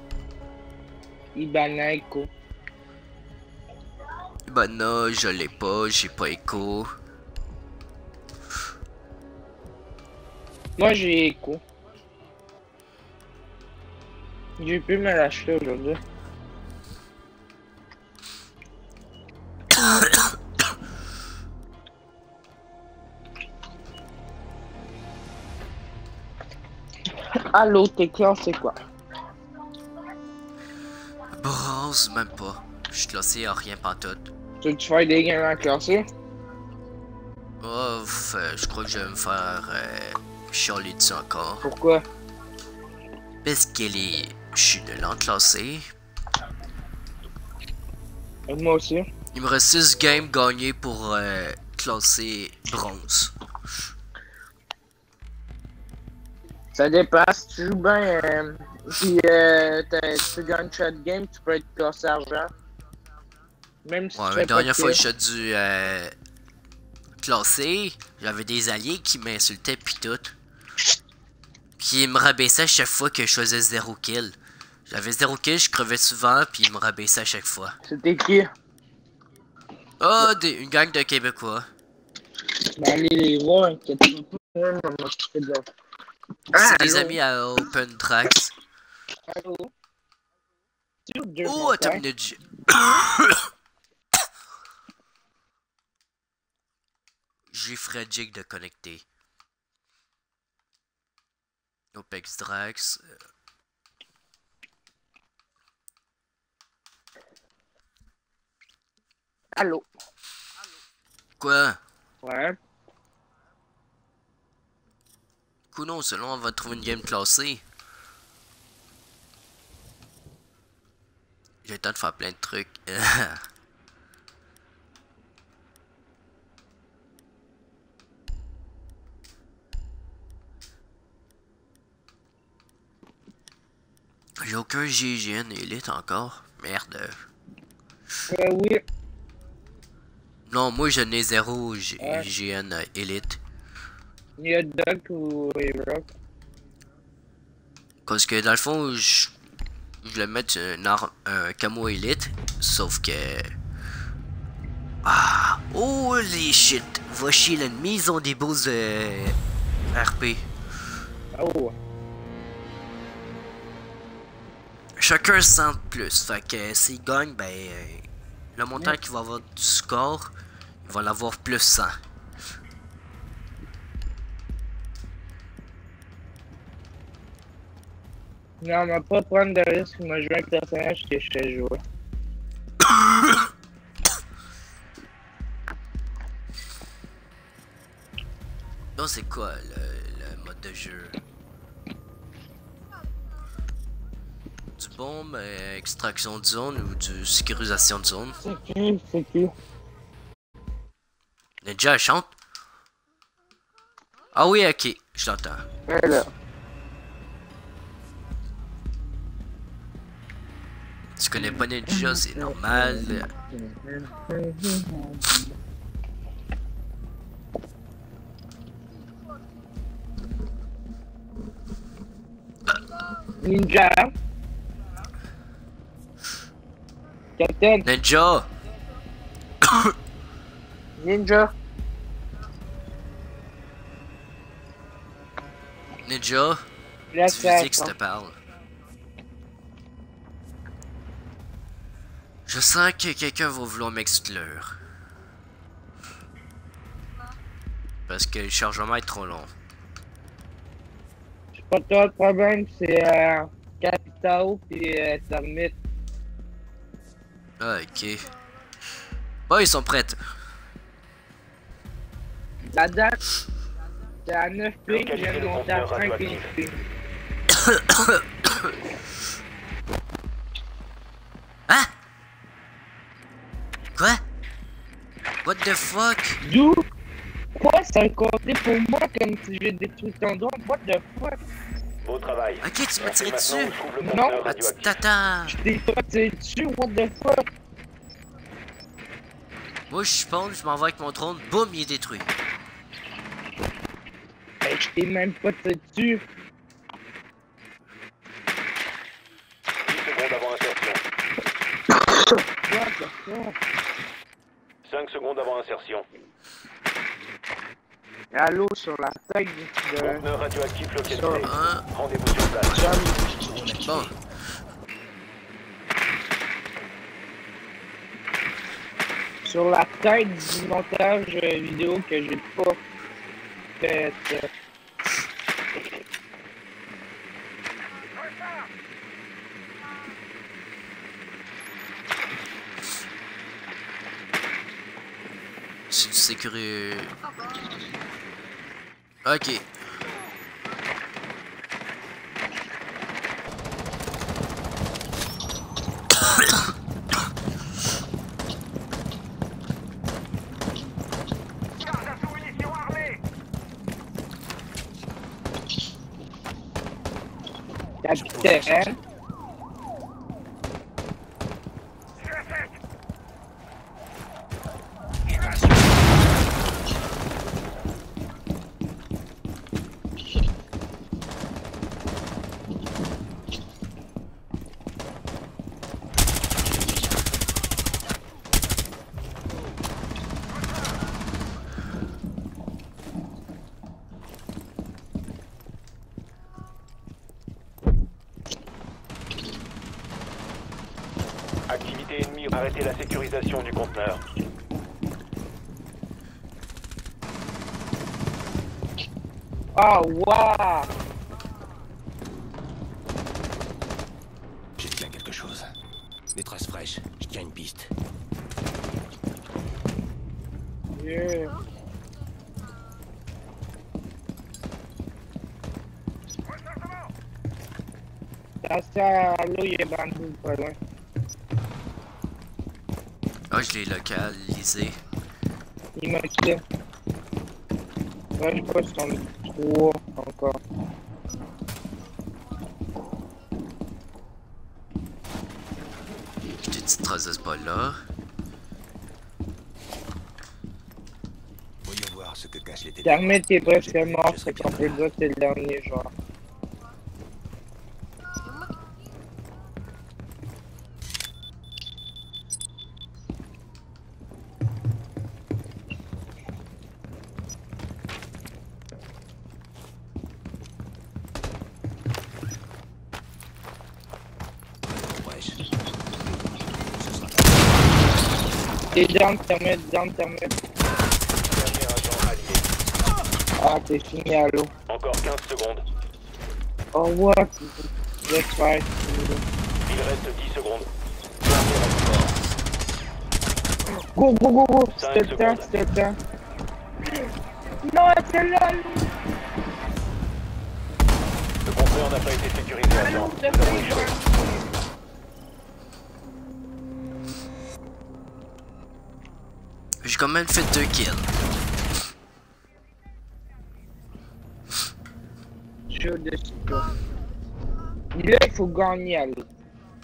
Speaker 2: Ibana Echo.
Speaker 1: Bah non, je l'ai pas. J'ai pas écho.
Speaker 2: Moi j'ai Echo. J'ai pu me l'acheter aujourd'hui. Allô, t'es classe, c'est quoi?
Speaker 1: Bronze, même pas. Je suis classé à rien pantoute.
Speaker 2: Tu veux-tu faire des games à classer?
Speaker 1: Oh, je crois que je vais me faire chialer dessus encore.
Speaker 2: Pourquoi?
Speaker 1: Parce que je suis de l'enclassé.
Speaker 2: Moi aussi.
Speaker 1: Il me reste 6 games gagnés pour classer bronze.
Speaker 2: Ça dépend, si tu joues bien, puis tu gagnes chaque game, tu peux être classé argent. Même si
Speaker 1: Ouais,
Speaker 2: tu
Speaker 1: la
Speaker 2: fais pas
Speaker 1: dernière
Speaker 2: de
Speaker 1: fois que
Speaker 2: kills.
Speaker 1: j'ai dû classer, j'avais des alliés qui m'insultaient pis tout. Puis ils me rabaissaient à chaque fois que je faisais 0 kill. J'avais 0 kill, je crevais souvent, puis ils me rabaissaient à chaque fois.
Speaker 2: C'était qui?
Speaker 1: Oh, une gang de Québécois.
Speaker 2: Ben, les rois, inquiète-toi pas, moi, je vais m'occuper de leur-
Speaker 1: C'est des
Speaker 2: allô?
Speaker 1: amis à Open Tracks.
Speaker 2: Allô? Sur
Speaker 1: Oh, attends
Speaker 2: 2.5.
Speaker 1: une minute. J'ai Fredjig de connecter. Opex Drax.
Speaker 2: Allô?
Speaker 1: Quoi?
Speaker 2: Ouais.
Speaker 1: Non, selon on va trouver une game classée. J'ai le temps de faire plein de trucs. J'ai aucun GGN Elite encore. Merde.
Speaker 2: Oui.
Speaker 1: Non, moi je n'ai 0 GGN Elite.
Speaker 2: Il y a Duck ou Rock.
Speaker 1: Parce que dans le fond, je voulais mettre un camo élite, sauf que... Ah! Holy shit! Va chier l'ennemi, ils ont des beaux RP.
Speaker 2: Oh!
Speaker 1: Chacun 100 de plus, fait que s'ils gagnent, ben... le montant qui va avoir du score, il va l'avoir plus 100.
Speaker 2: Non, on va pas prendre de risque, moi je joue un personnage que je sais jouer.
Speaker 1: Donc c'est quoi le mode de jeu? Du bombe, extraction de zone ou du sécurisation de zone?
Speaker 2: C'est qui?
Speaker 1: Ninja, elle chante? Ah oui, ok, je l'entends.
Speaker 2: Voilà.
Speaker 1: Tu connais pas Ninja, c'est normal.
Speaker 2: Ninja. Captain.
Speaker 1: Ninja!
Speaker 2: Ninja.
Speaker 1: Ninja,
Speaker 2: Là,
Speaker 1: tu dis que je te parle. Je sens que quelqu'un va vouloir m'exclure. Parce que le chargement est trop long.
Speaker 2: C'est pas toi le problème, c'est Capitao pis Termite.
Speaker 1: Ah, ok. Bon, ils sont prêts.
Speaker 2: La date, c'est à 9 ping, je viens de monter à 5 ping.
Speaker 1: Hein? Quoi? What the fuck?
Speaker 2: D'où? Quoi? Ça a compté pour moi comme si j'ai détruit ton drone? What the fuck?
Speaker 3: Beau travail.
Speaker 1: Ok, tu m'as tiré
Speaker 3: Merci maintenant,
Speaker 1: dessus.
Speaker 3: on trouve le
Speaker 2: Non.
Speaker 3: conteneur
Speaker 1: Ah, tu
Speaker 3: radioactif.
Speaker 1: t'attends.
Speaker 2: Je t'ai pas tiré dessus, what the fuck?
Speaker 1: Moi, je spawn, je m'en vais avec mon drone. Boum, il est détruit.
Speaker 2: Ben, je t'ai même pas tiré dessus.
Speaker 3: 10 secondes avant insertion.
Speaker 2: What the fuck?
Speaker 3: 5 secondes avant insertion.
Speaker 2: Allô, sur la tête de...
Speaker 3: Conteneur radioactif localisé.
Speaker 1: Hein?
Speaker 3: Rendez-vous sur place.
Speaker 2: John.
Speaker 1: Bon.
Speaker 2: Sur la tête du montage vidéo que j'ai pas fait.
Speaker 1: C'est du sécurité. Ok.
Speaker 2: Capitaine.
Speaker 3: Activité ennemie. Arrêtez la sécurisation du conteneur.
Speaker 2: Oh, wow!
Speaker 4: Je tiens quelque chose. Des traces fraîches. Je tiens une piste.
Speaker 2: Yeah. Attention à l'eau, il y a bambou pas loin.
Speaker 1: Ah, je l'ai localisé.
Speaker 2: Il m'a quitté. Ouais, je crois que c'est en 3 encore.
Speaker 1: J'ai des petites traces de ce bol là.
Speaker 4: Voyons voir ce que cache les ténèbres.
Speaker 2: Termite est presque mort,
Speaker 4: Je
Speaker 2: c'est
Speaker 4: sais
Speaker 2: qu'on
Speaker 4: bien
Speaker 2: peut
Speaker 4: là.
Speaker 2: dire que c'est le dernier joueur.
Speaker 4: Wesh.
Speaker 2: T'es down, termite,
Speaker 3: Dernier agent allié.
Speaker 2: Ah, t'es fini à l'eau.
Speaker 3: Encore 15 secondes.
Speaker 2: Oh, what? Let's fight.
Speaker 3: Il reste 10 secondes. Dernier renfort.
Speaker 2: Go, go, go, go!
Speaker 3: Cinq
Speaker 2: C'était le temps,
Speaker 3: secondes.
Speaker 2: c'était le temps. Non, c'est là!
Speaker 3: Le conteneur n'a pas été sécurisé à temps. Nous avons échoué.
Speaker 1: J'ai quand même fait 2 kills.
Speaker 2: Chaud de toi. Là, il faut gagner à l'eau.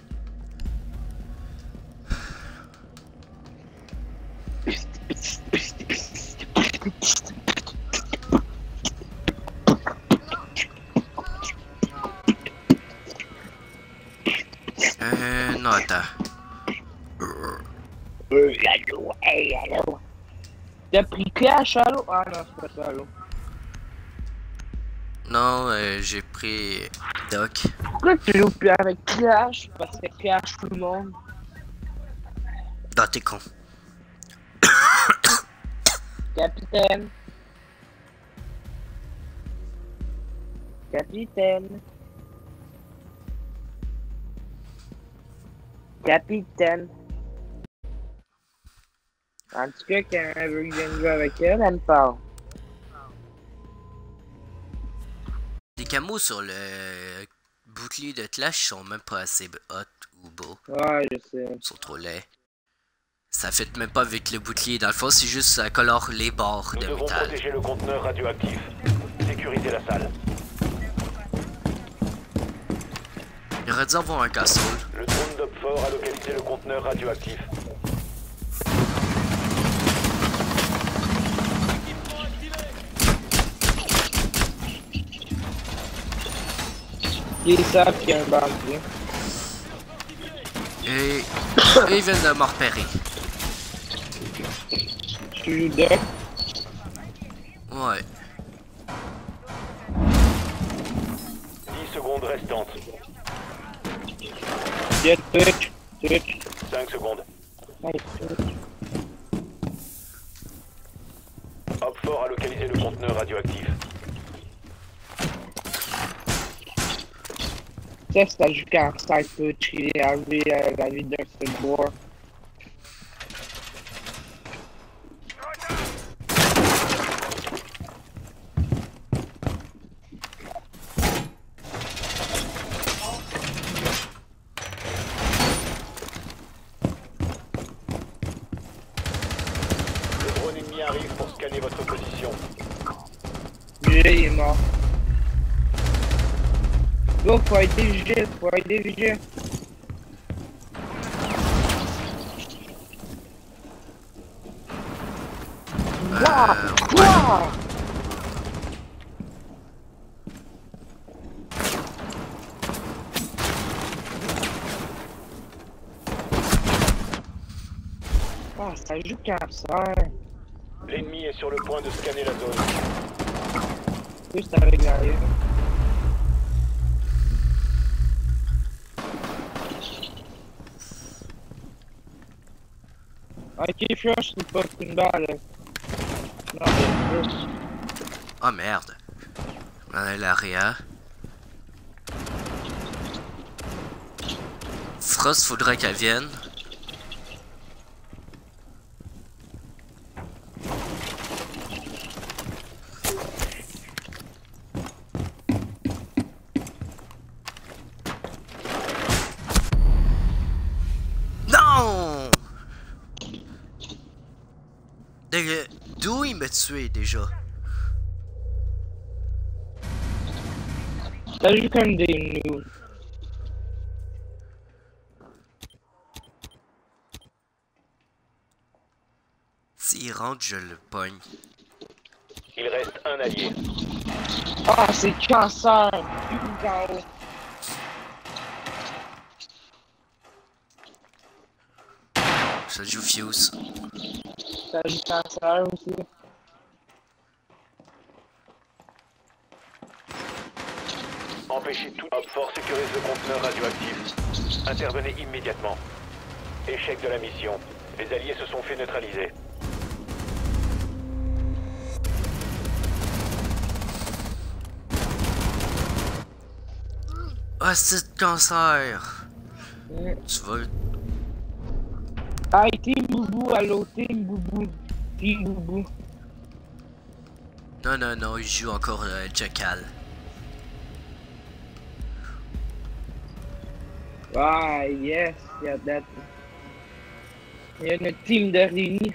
Speaker 1: Non, attends.
Speaker 2: Allô, hey, allô. T'as pris Clash à l'eau? Ah non, c'est pas ça à l'eau.
Speaker 1: Non, j'ai pris Doc.
Speaker 2: Pourquoi tu joues plus avec Clash? Parce que Clash tout le monde.
Speaker 1: Non, t'es con.
Speaker 2: Capitaine. Capitaine. Capitaine. En tout cas, quand elle veut que je vienne jouer avec elle, elle me parle.
Speaker 1: Les camos sur le bouclier de Clash sont même pas assez hot ou beaux.
Speaker 2: Ouais, je sais.
Speaker 1: Ils sont trop laids. Ça fait même pas avec le bouclier. Dans le fond, c'est juste ça colore les bords
Speaker 3: Nous
Speaker 1: de
Speaker 3: devons
Speaker 1: métal.
Speaker 3: protéger le conteneur radioactif. Sécuriser la salle.
Speaker 1: Il aurait dû avoir un casserole.
Speaker 3: Le drone d'Opfort a localisé le conteneur radioactif.
Speaker 2: Ils savent qu'il y a un bandit.
Speaker 1: Et ils viennent de me repérer.
Speaker 2: Tu joues deux.
Speaker 1: Ouais.
Speaker 3: 10 secondes restantes.
Speaker 2: Get touch. Touch.
Speaker 3: 5 secondes.
Speaker 2: Nice touch.
Speaker 3: Opfort a localisé le conteneur radioactif.
Speaker 2: Ça joue quand ça touch. Il est arrivé à la vie d'un seul bois.
Speaker 3: Le drone ennemi arrive pour scanner votre position.
Speaker 2: Lui, il est mort. Go, faut aider vigile, faut aider vigile. Wow! Ah, ça joue cancer.
Speaker 3: L'ennemi est sur le point de scanner la zone.
Speaker 2: Juste avec l'arrière. Ok, Frost, c'est pas une balle. Non, mais Frost.
Speaker 1: Oh merde. On a l'arrière. Frost, faudrait qu'elle vienne. Non! D'où il m'a tué déjà?
Speaker 2: Ça joue comme des noobs.
Speaker 1: S'il rentre, je le pogne.
Speaker 3: Il reste un allié.
Speaker 2: Ah, c'est cancer! Putain, en haut.
Speaker 1: Ça joue Fuse.
Speaker 2: Ça joue cancer aussi.
Speaker 3: Empêchez tout Op Fort sécurise le conteneur radioactif. Intervenez immédiatement. Échec de la mission. Les alliés se sont fait neutraliser.
Speaker 1: Ah, c'est de cancer! Tu vas...
Speaker 2: Hey, Team Boubou, allô, Team Boubou. Team Boubou.
Speaker 1: Non, non, non, il joue encore Jackal.
Speaker 2: Ah, yes, il y a that. Il y a une team de réunis.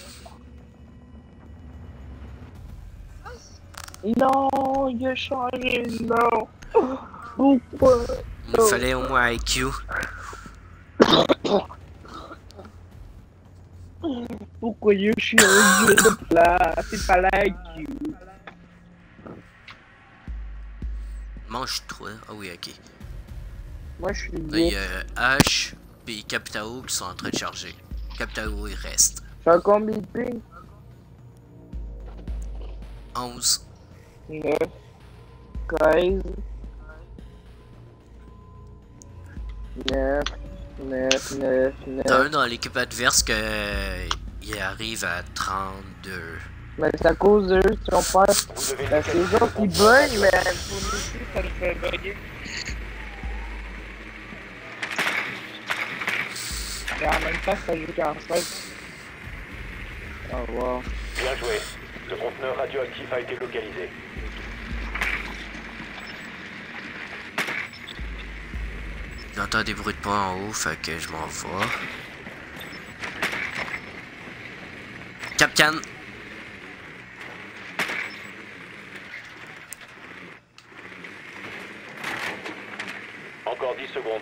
Speaker 2: Non, il a changé, non. Pourquoi?
Speaker 1: Il me fallait au moins IQ.
Speaker 2: Pourquoi il a changé de place? C'est pas la IQ.
Speaker 1: Mange 3. Ah oui, ok.
Speaker 2: Moi, je suis
Speaker 1: Là, il y
Speaker 2: bien.
Speaker 1: a H et Capitao qui sont en train de charger. Capitao, il reste.
Speaker 2: J'ai combien de ping?
Speaker 1: 11.
Speaker 2: 9. 13. 9. 9, 9, 9.
Speaker 1: T'as un dans l'équipe adverse que il arrive à 32.
Speaker 2: Mais c'est à cause d'eux qui ont peur.
Speaker 3: Vous devez
Speaker 2: Ben, c'est eux autres qui bug, mais pour nous aussi, ça nous fait bugger. Et en même temps, ça joue qu'en fait. Oh wow.
Speaker 3: Bien joué. Le conteneur radioactif a été localisé.
Speaker 1: J'entends des bruits de pas en haut, fait que je m'en vais. Capcan!
Speaker 3: Encore 10 secondes.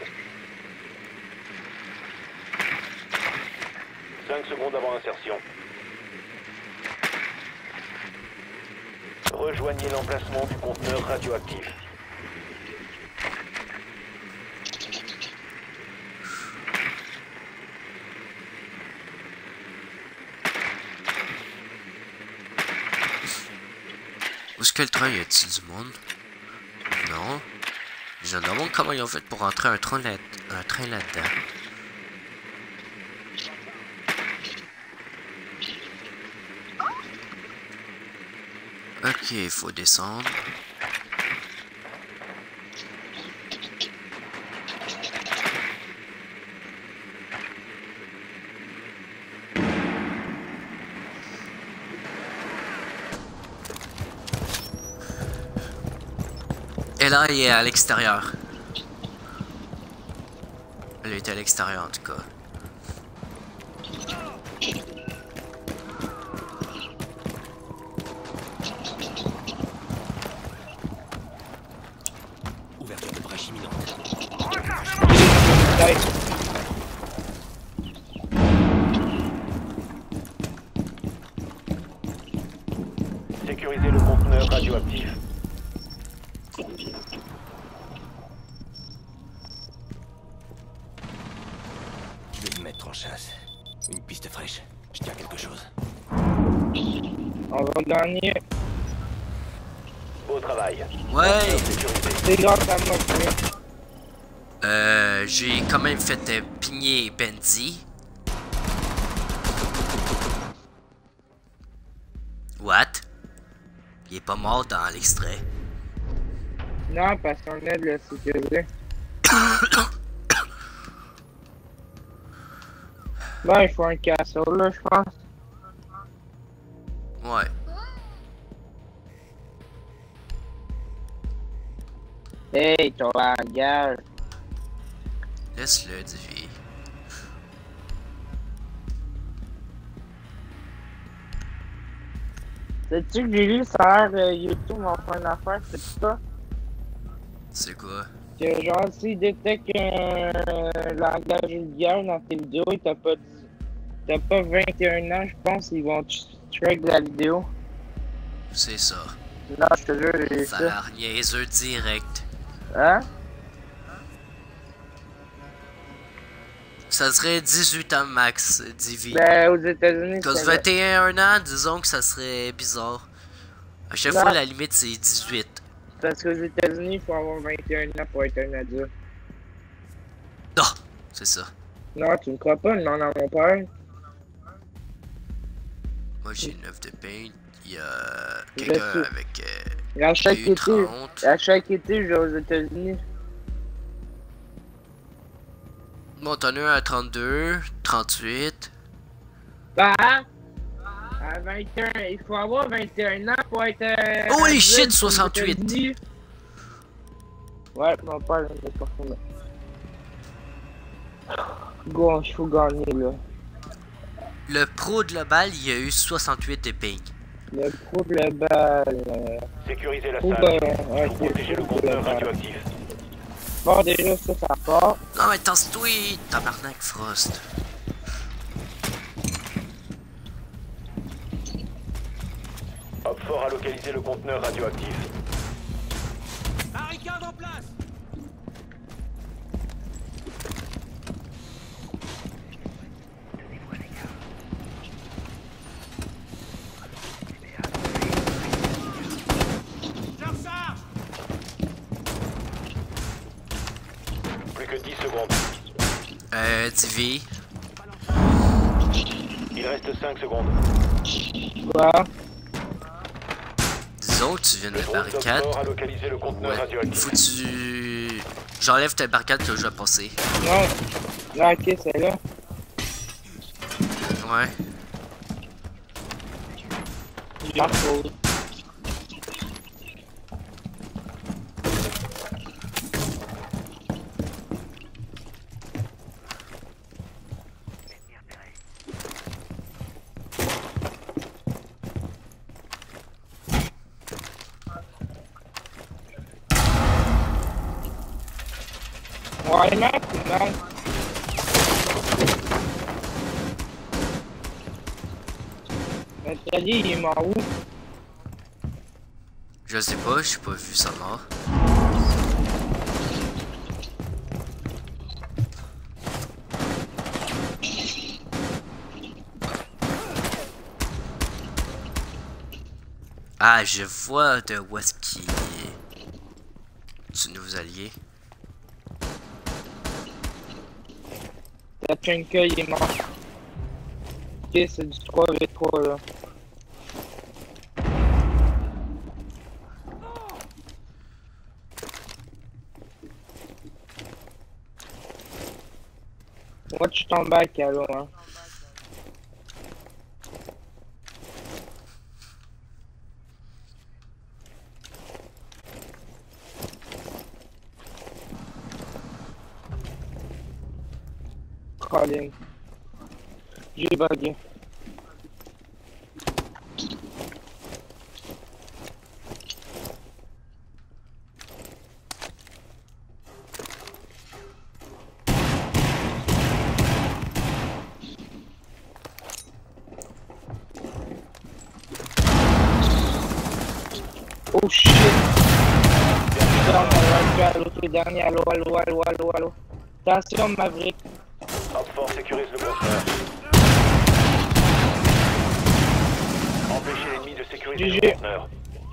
Speaker 3: 5 secondes avant insertion. Rejoignez l'emplacement du conteneur radioactif.
Speaker 1: Où est-ce que le train, y a-t-il du monde? Non. Je me demande comment ils ont fait pour rentrer un train là-dedans. Ok, il faut descendre. Et là, il est à l'extérieur. Elle était à l'extérieur en tout cas.
Speaker 4: Ouverture de brèche imminente.
Speaker 3: Sécurisez le conteneur radioactif.
Speaker 4: Je vais me mettre en chasse. Une piste fraîche. Je tiens quelque chose.
Speaker 2: On va gagner.
Speaker 3: Beau travail.
Speaker 1: Ouais!
Speaker 3: Sécurisé.
Speaker 2: C'est grâce à moi.
Speaker 1: J'ai quand même fait pigner Benzi. What? Il est pas mort dans l'extrait.
Speaker 2: Non, parce qu'on aide le sécuriser. Ben, il faut un castle là, je pense.
Speaker 1: Ouais.
Speaker 2: Hey, ton langage.
Speaker 1: Laisse-le, Divy.
Speaker 2: Sais-tu que j'ai lu sur YouTube, on fait une affaire, c'est ça?
Speaker 1: C'est quoi?
Speaker 2: Que genre, s'il détecte un langage vulgaire dans tes vidéos et t'as pas 21 ans, je pense, ils vont track la vidéo.
Speaker 1: C'est ça.
Speaker 2: Non, je te jure, j'ai
Speaker 1: Ça a
Speaker 2: ça.
Speaker 1: l'air niaiseux direct.
Speaker 2: Hein?
Speaker 1: Ça serait 18 ans max, Divi.
Speaker 2: Ben, aux États-Unis,
Speaker 1: Cause
Speaker 2: c'est
Speaker 1: 21 ans, disons que ça serait bizarre. À chaque
Speaker 2: Non.
Speaker 1: fois, la limite, c'est 18.
Speaker 2: parce qu'aux États-Unis, il faut avoir 21 ans pour être un adulte.
Speaker 1: Non, c'est ça.
Speaker 2: Non, tu me crois pas, demande à mon père.
Speaker 1: Moi, j'ai 9 de pain. Il y a
Speaker 2: Je
Speaker 1: quelqu'un
Speaker 2: sais.
Speaker 1: avec
Speaker 2: À chaque été,
Speaker 1: EU30.
Speaker 2: je vais aux États-Unis.
Speaker 1: Bon, t'en as un à 32, 38.
Speaker 2: Bah, à 21, il faut avoir 21 ans pour être.
Speaker 1: Holy
Speaker 2: adulte
Speaker 1: shit,
Speaker 2: aux
Speaker 1: 68.
Speaker 2: États-Unis. Ouais, mon père, il est pas fou. Go, il faut gagner là.
Speaker 1: Le pro global, il y a eu 68 de ping.
Speaker 2: Le pro global.
Speaker 3: Sécurisez la
Speaker 2: Pro
Speaker 3: salle.
Speaker 2: global.
Speaker 3: Il faut
Speaker 2: Ok,
Speaker 3: protéger le
Speaker 2: pro
Speaker 3: conteneur
Speaker 2: global.
Speaker 3: radioactif.
Speaker 2: Bon, déjà, ça part.
Speaker 1: Non, mais tasse-toi, tabarnak Frost.
Speaker 3: Hop fort a localisé le conteneur radioactif.
Speaker 5: Barricade en place. Je recharge.
Speaker 3: Plus que 10 secondes.
Speaker 1: Divi.
Speaker 3: Il reste 5 secondes.
Speaker 2: Quoi?
Speaker 1: Disons que tu viens de
Speaker 3: Le
Speaker 1: la
Speaker 3: groupe Top
Speaker 1: barricade.
Speaker 3: fort a localisé le conteneur
Speaker 1: Ouais.
Speaker 3: radioactif.
Speaker 1: Faut que tu... J'enlève ta barricade que je vais passer.
Speaker 2: Non. Là, ok, c'est là.
Speaker 1: Ouais.
Speaker 2: J'en pose. Ouais, mec, non. Nathalie, il est mort où?
Speaker 1: Je sais pas, j'ai pas vu sa mort. Ah, je vois de où est-ce qu'il est. Du nouveau allié.
Speaker 2: Tachenka, il est mort. Ok, c'est du 3v3 là. Watch ton back, alors, hein. Colin. J'ai bugué. Oh shit! Dernier, allô, allô, allô, allô, allô. Attention, Maverick.
Speaker 3: Hop fort sécurise le conteneur. Empêchez l'ennemi de sécuriser
Speaker 2: GG.
Speaker 3: le conteneur.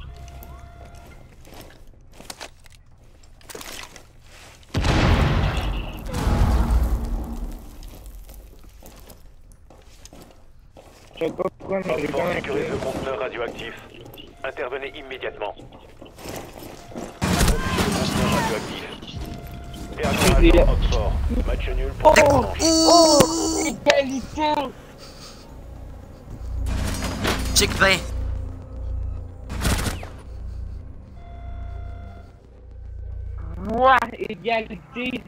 Speaker 2: Je sais pas pourquoi, mais
Speaker 3: Hop
Speaker 2: j'ai quand
Speaker 3: fort
Speaker 2: même
Speaker 3: sécurise le conteneur radioactif. Intervenez immédiatement. Protégez le conteneur radioactif. Dernier agent Hop fort. Match nul pour la revanche.
Speaker 2: Oh! Égalité!
Speaker 1: Check bien.
Speaker 2: Moi, égalité!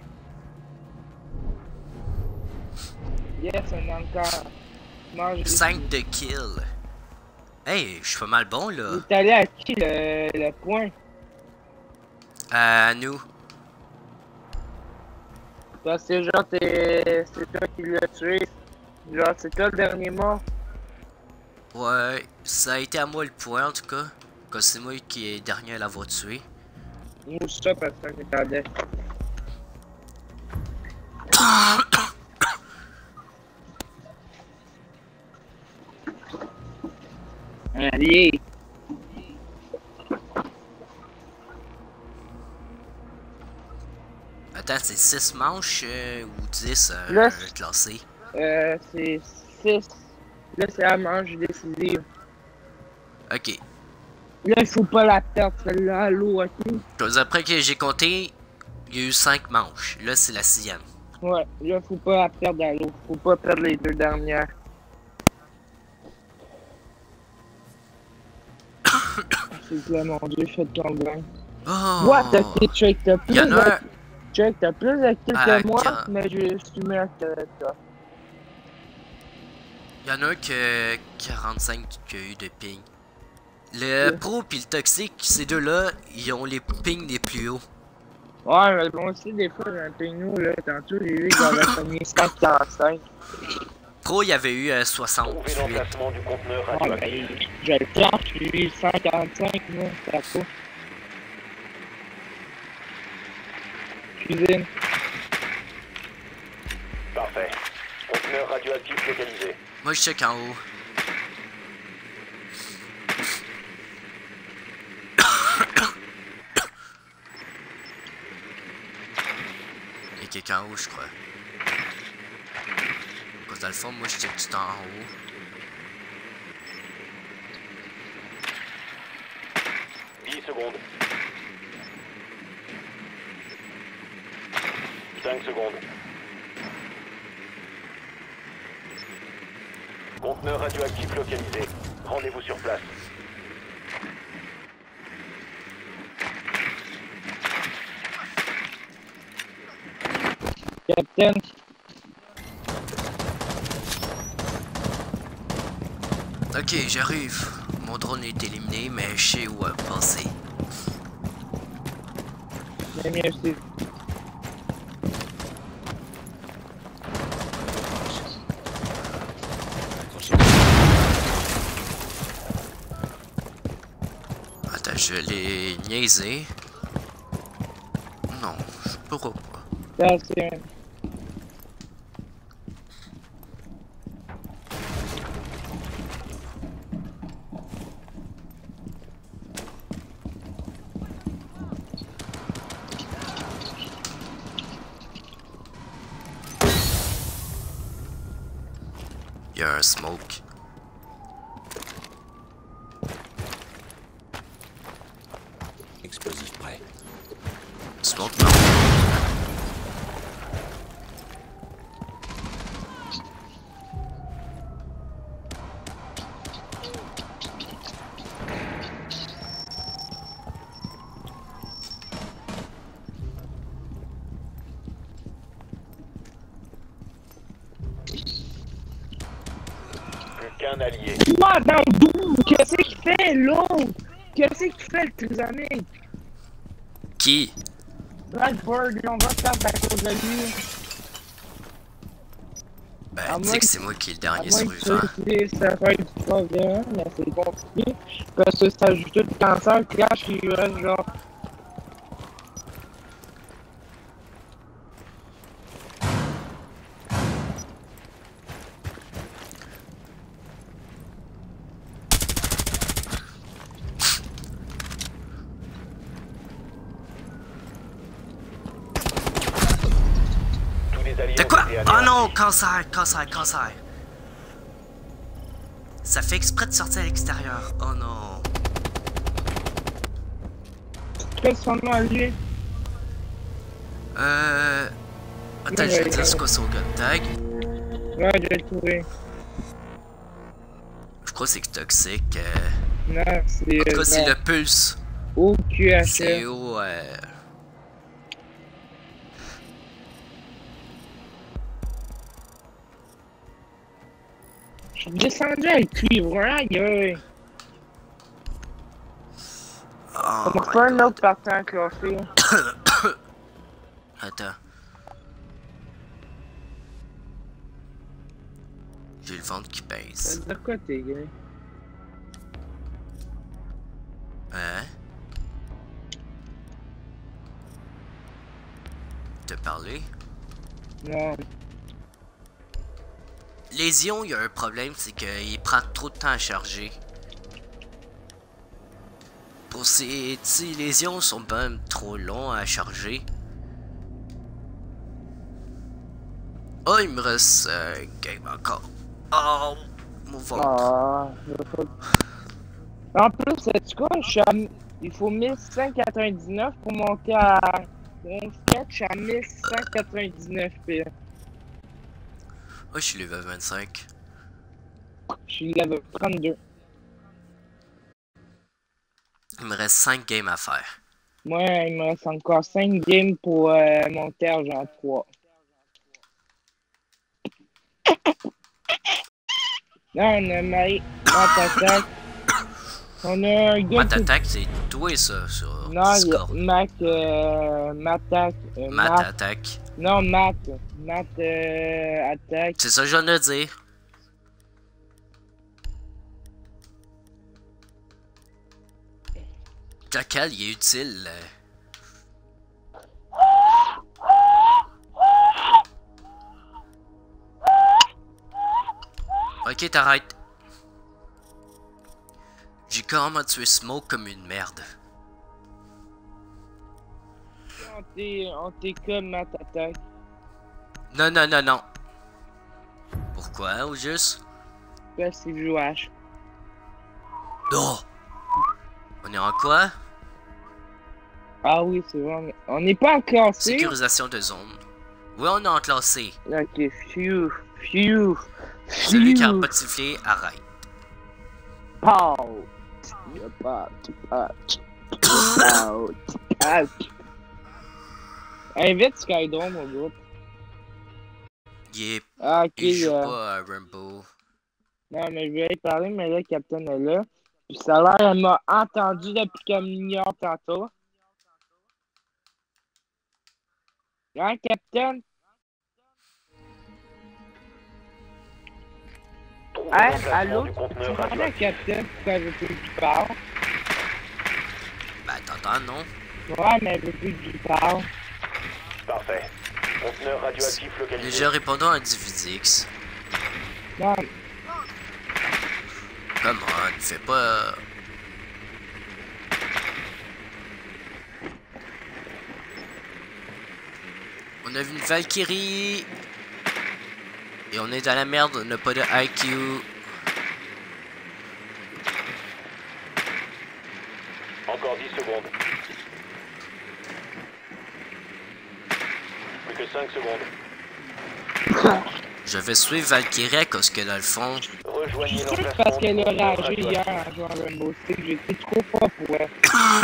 Speaker 2: Yes, on a encore. Mange.
Speaker 1: 5 de kill. Hey, je suis pas mal bon
Speaker 2: Il
Speaker 1: là.
Speaker 2: est allé à qui le point?
Speaker 1: À nous.
Speaker 2: Parce que genre, c'est toi qui l'as tué. Genre, c'est toi le dernier mort.
Speaker 1: Ouais, ça a été à moi le point en tout cas. que c'est moi qui est dernier à l'avoir tué.
Speaker 2: Ou ça, parce que j'attendais. Allez!
Speaker 1: Attends, c'est 6 manches ou 10
Speaker 2: Là,
Speaker 1: classés?
Speaker 2: C'est 6. Là, c'est la manche décisive.
Speaker 1: Ok.
Speaker 2: Là, il faut pas la perdre, celle-là, à l'eau, ok?
Speaker 1: Après que j'ai compté, il y a eu 5 manches. Là, c'est la 6e.
Speaker 2: Ouais, là, faut pas la perdre à l'eau. Faut pas perdre les 2 dernières. C'est là, mon dieu, faites ton bien.
Speaker 1: Oh!
Speaker 2: What? Check, t'as plus
Speaker 1: Il y en a un...
Speaker 2: Check, t'as plus de kills
Speaker 1: Ah,
Speaker 2: que moi,
Speaker 1: quand-
Speaker 2: mais je suis meilleur que toi.
Speaker 1: Il y en a un que 45 qui a eu de ping. Le pro puis le toxique, ces deux-là, ils ont les pings les plus hauts.
Speaker 2: Ouais, mais bon, aussi, des fois, j'ai un pignou, là. Tantôt, j'ai vu qu'il avait pogné 145.
Speaker 1: Pro, il y avait eu 68.
Speaker 3: Trouvez l'emplacement du conteneur
Speaker 2: Ah,
Speaker 3: radioactif.
Speaker 2: ben, je le planche, lui, 145, moi, c'est à quoi? Cuisine.
Speaker 3: Parfait. Conteneur radioactif localisé.
Speaker 1: Moi, je check en haut. Il y a quelqu'un en haut, je crois. Parce que dans le fond, moi, je check tout en haut.
Speaker 3: Secondes. 5 secondes. Conteneur radioactif localisé. Rendez-vous sur place.
Speaker 2: Capitaine.
Speaker 1: Ok, j'arrive. Mon drone est éliminé, mais je sais où passer.
Speaker 2: Le mien aussi.
Speaker 1: Attends, je l'ai niaisé. Non, je pourrais pas.
Speaker 2: Ça, c'est un...
Speaker 1: Il y a un smoke.
Speaker 4: Explosif prêt.
Speaker 1: Smoke, non.
Speaker 3: Plus qu'un allié.
Speaker 2: Quoi dans le bout? Qu'est-ce qu'il fait, l'autre? Qu'est-ce qu'il fait, le trisomique?
Speaker 1: Qui?
Speaker 2: Blackbird, on va se perdre à cause de lui.
Speaker 1: Ben,
Speaker 2: À
Speaker 1: dis
Speaker 2: moins
Speaker 1: que c'est moi qui est le dernier
Speaker 2: À moins
Speaker 1: survivant.
Speaker 2: que ça va être du problème, mais c'est compliqué. Parce que ça ajoute le cancer, crash, il reste genre...
Speaker 3: Tous les alliés
Speaker 1: De
Speaker 3: ont
Speaker 1: quoi?
Speaker 3: été
Speaker 1: Oh
Speaker 3: anéantis.
Speaker 1: non, cancer. Ça fait exprès de sortir à l'extérieur. Oh non.
Speaker 2: Quel son nom à lui?
Speaker 1: Attends, je vais dire c'est quoi son gun tag.
Speaker 2: Ouais, je vais le trouver.
Speaker 1: Je crois que c'est toxique.
Speaker 2: Non,
Speaker 1: En
Speaker 2: c'est...
Speaker 1: tout cas, c'est le pulse.
Speaker 2: OQHF.
Speaker 1: C'est au.
Speaker 2: Je suis descendu avec lui, voilà, aïe.
Speaker 1: Oh
Speaker 2: On
Speaker 1: my
Speaker 2: va faire un
Speaker 1: God.
Speaker 2: autre partant classé.
Speaker 1: Attends. J'ai le ventre qui
Speaker 2: Ça
Speaker 1: pèse.
Speaker 2: veut dire quoi, tes gars?
Speaker 1: te parler.
Speaker 2: Non.
Speaker 1: Les ions, il y a un problème, c'est qu'il prend trop de temps à charger. Pour ces... les ions sont même trop longs à charger. Oh, il me reste game encore. Oh, mon ventre.
Speaker 2: Ah, en plus, sais-tu quoi? Il faut 1199 pour monter à... Mon sketch, je suis à 1199 pire.
Speaker 1: Oh, je suis level 25.
Speaker 2: Je suis level 32.
Speaker 1: Il me reste 5 games à faire.
Speaker 2: Moi, il me reste encore 5 games pour monter à genre 3. Là, on a Matt Attack. On a un gars
Speaker 1: Matt Attack, c'est toi ça, sur
Speaker 2: Non,
Speaker 1: Discord.
Speaker 2: Matt
Speaker 1: Attack.
Speaker 2: Non, Matt Attack.
Speaker 1: C'est ça que je viens de dire. Jackal, il est utile. Ok, t'arrêtes. J'ai carrément tué Smoke comme une merde.
Speaker 2: On t'est comme Matt Attack.
Speaker 1: Non, non, non, non. Pourquoi, au juste?
Speaker 2: Parce qu'il joue H.
Speaker 1: Non! On est en quoi?
Speaker 2: Ah oui, c'est vrai. On n'est pas en classé.
Speaker 1: Sécurisation de zone. Oui, on est en classé.
Speaker 2: Ok, phew.
Speaker 1: Celui qui a pas de sifflet, arrête.
Speaker 2: Pow! Invite Skydome au groupe.
Speaker 1: Il est...
Speaker 2: Ah, ok.
Speaker 1: Il joue pas à Rainbow.
Speaker 2: Non, mais je vais y parler, mais là, Captain est là. Puis ça a l'air, elle m'a entendu depuis qu'elle m'ignore tantôt. Hein, Captain? Hein, allô? Tu parles à Captain pourquoi elle veut plus que tu parles?
Speaker 1: Ben, t'entends, non?
Speaker 2: Ouais, mais elle veut plus que tu parles.
Speaker 3: Parfait. Conteneur radioactif localisé.
Speaker 1: Déjà répondant à Dividix.
Speaker 2: Non,
Speaker 1: Come on, fais pas... On a vu une Valkyrie. Et on est dans la merde, on n'a pas de IQ.
Speaker 3: Encore 10 secondes. Plus que 5 secondes.
Speaker 1: Je vais suivre Valkyrie à cause que dans le fond...
Speaker 3: Rejoignez
Speaker 2: c'est
Speaker 3: l'emplacement
Speaker 2: parce
Speaker 3: du
Speaker 2: qu'elle a
Speaker 3: conteneur
Speaker 2: ragé hier
Speaker 3: radioactif.
Speaker 2: en jouant à Rainbow Six. J'étais trop fort pour elle.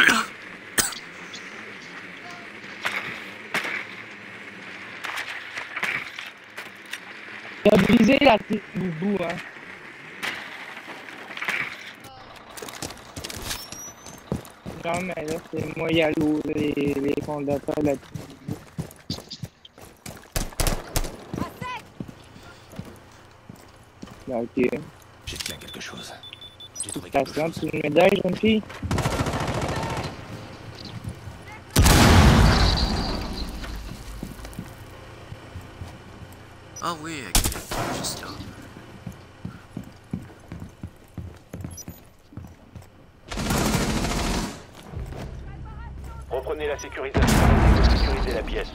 Speaker 2: T'as brisé la tête boubou, hein. Non, mais là, c'est moi Yalou, les fondateurs de la team boubou. Ok.
Speaker 4: Je tiens quelque chose. J'ai trouvé quelque
Speaker 2: Félicitations,
Speaker 4: chose.
Speaker 2: c'est une médaille, jeune fille.
Speaker 1: Ah oui, juste là.
Speaker 3: Reprenez la sécurisation et sécurisez la pièce.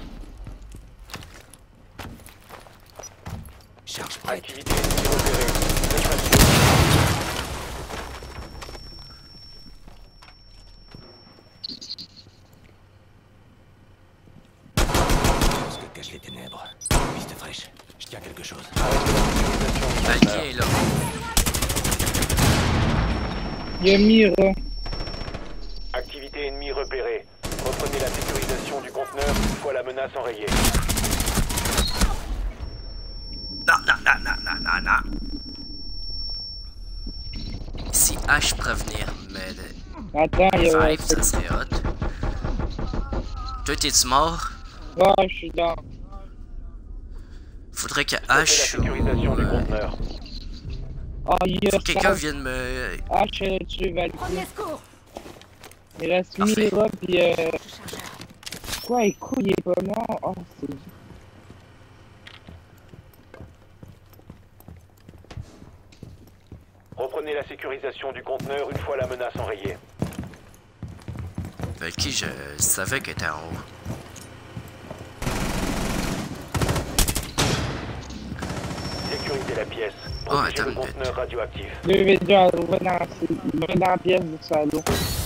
Speaker 4: Charge prête.
Speaker 3: Activité repérée. Extraction.
Speaker 4: Ce que cachent les ténèbres. Piste fraîche. Je tiens quelque chose.
Speaker 1: Valkyrie est là.
Speaker 2: Il y a Mira.
Speaker 3: Activité ennemie repérée. Reprenez la sécurisation du conteneur une fois la menace enrayée.
Speaker 1: Non, non, non, non, non, non, non. Si H prévenir m'aider.
Speaker 2: Attends, il y a...
Speaker 1: Five, ça serait hot. Toi, t'es-tu mort?
Speaker 2: Ouais, je suis dans...
Speaker 1: Faudrait que
Speaker 3: Stoppez la
Speaker 1: H...
Speaker 3: sécurisation du conteneur.
Speaker 2: Ah, il y a...
Speaker 1: Faut que quelqu'un vienne me...
Speaker 2: H, tu es Valkyrie.
Speaker 5: Premier secours.
Speaker 2: Il reste
Speaker 1: Parfait.
Speaker 2: Mira, puis Quoi, écoute, il est pas mort. Oh, c'est...
Speaker 3: Reprenez la sécurisation du conteneur une fois la menace enrayée.
Speaker 1: Valky, je savais qu'elle était en haut.
Speaker 3: Sécurisez la pièce.
Speaker 1: Oh,
Speaker 3: Protégez
Speaker 1: attends
Speaker 3: le
Speaker 1: une minute.
Speaker 3: conteneur radioactif.
Speaker 2: 2v2, allô, va dans la pièce du salon.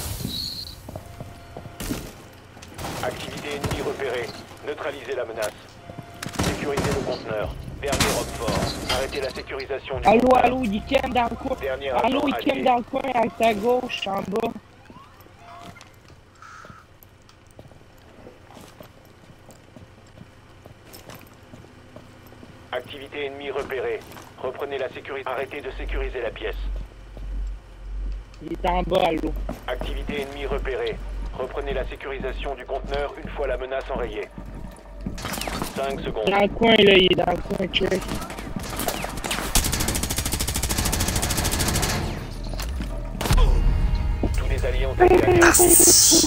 Speaker 3: Activité ennemie repérée. Neutralisez la menace. Sécurisez le conteneur. Dernier roc fort. Arrêtez la sécurisation du
Speaker 2: Allô,
Speaker 3: conteneur.
Speaker 2: allô, il camp dans le coin.
Speaker 3: Dernier
Speaker 2: Allô,
Speaker 3: agent
Speaker 2: il camp
Speaker 3: allié.
Speaker 2: dans le coin à ta gauche, en bas.
Speaker 3: Activité ennemie repérée. Reprenez la sécurité. Arrêtez de sécuriser la pièce.
Speaker 2: Il est en bas, allô.
Speaker 3: Activité ennemie repérée. Reprenez la sécurisation du conteneur une fois la menace enrayée. 5 secondes.
Speaker 2: Dans le coin, là, il est dans le coin, check.
Speaker 3: Tous les alliés ont été alertés.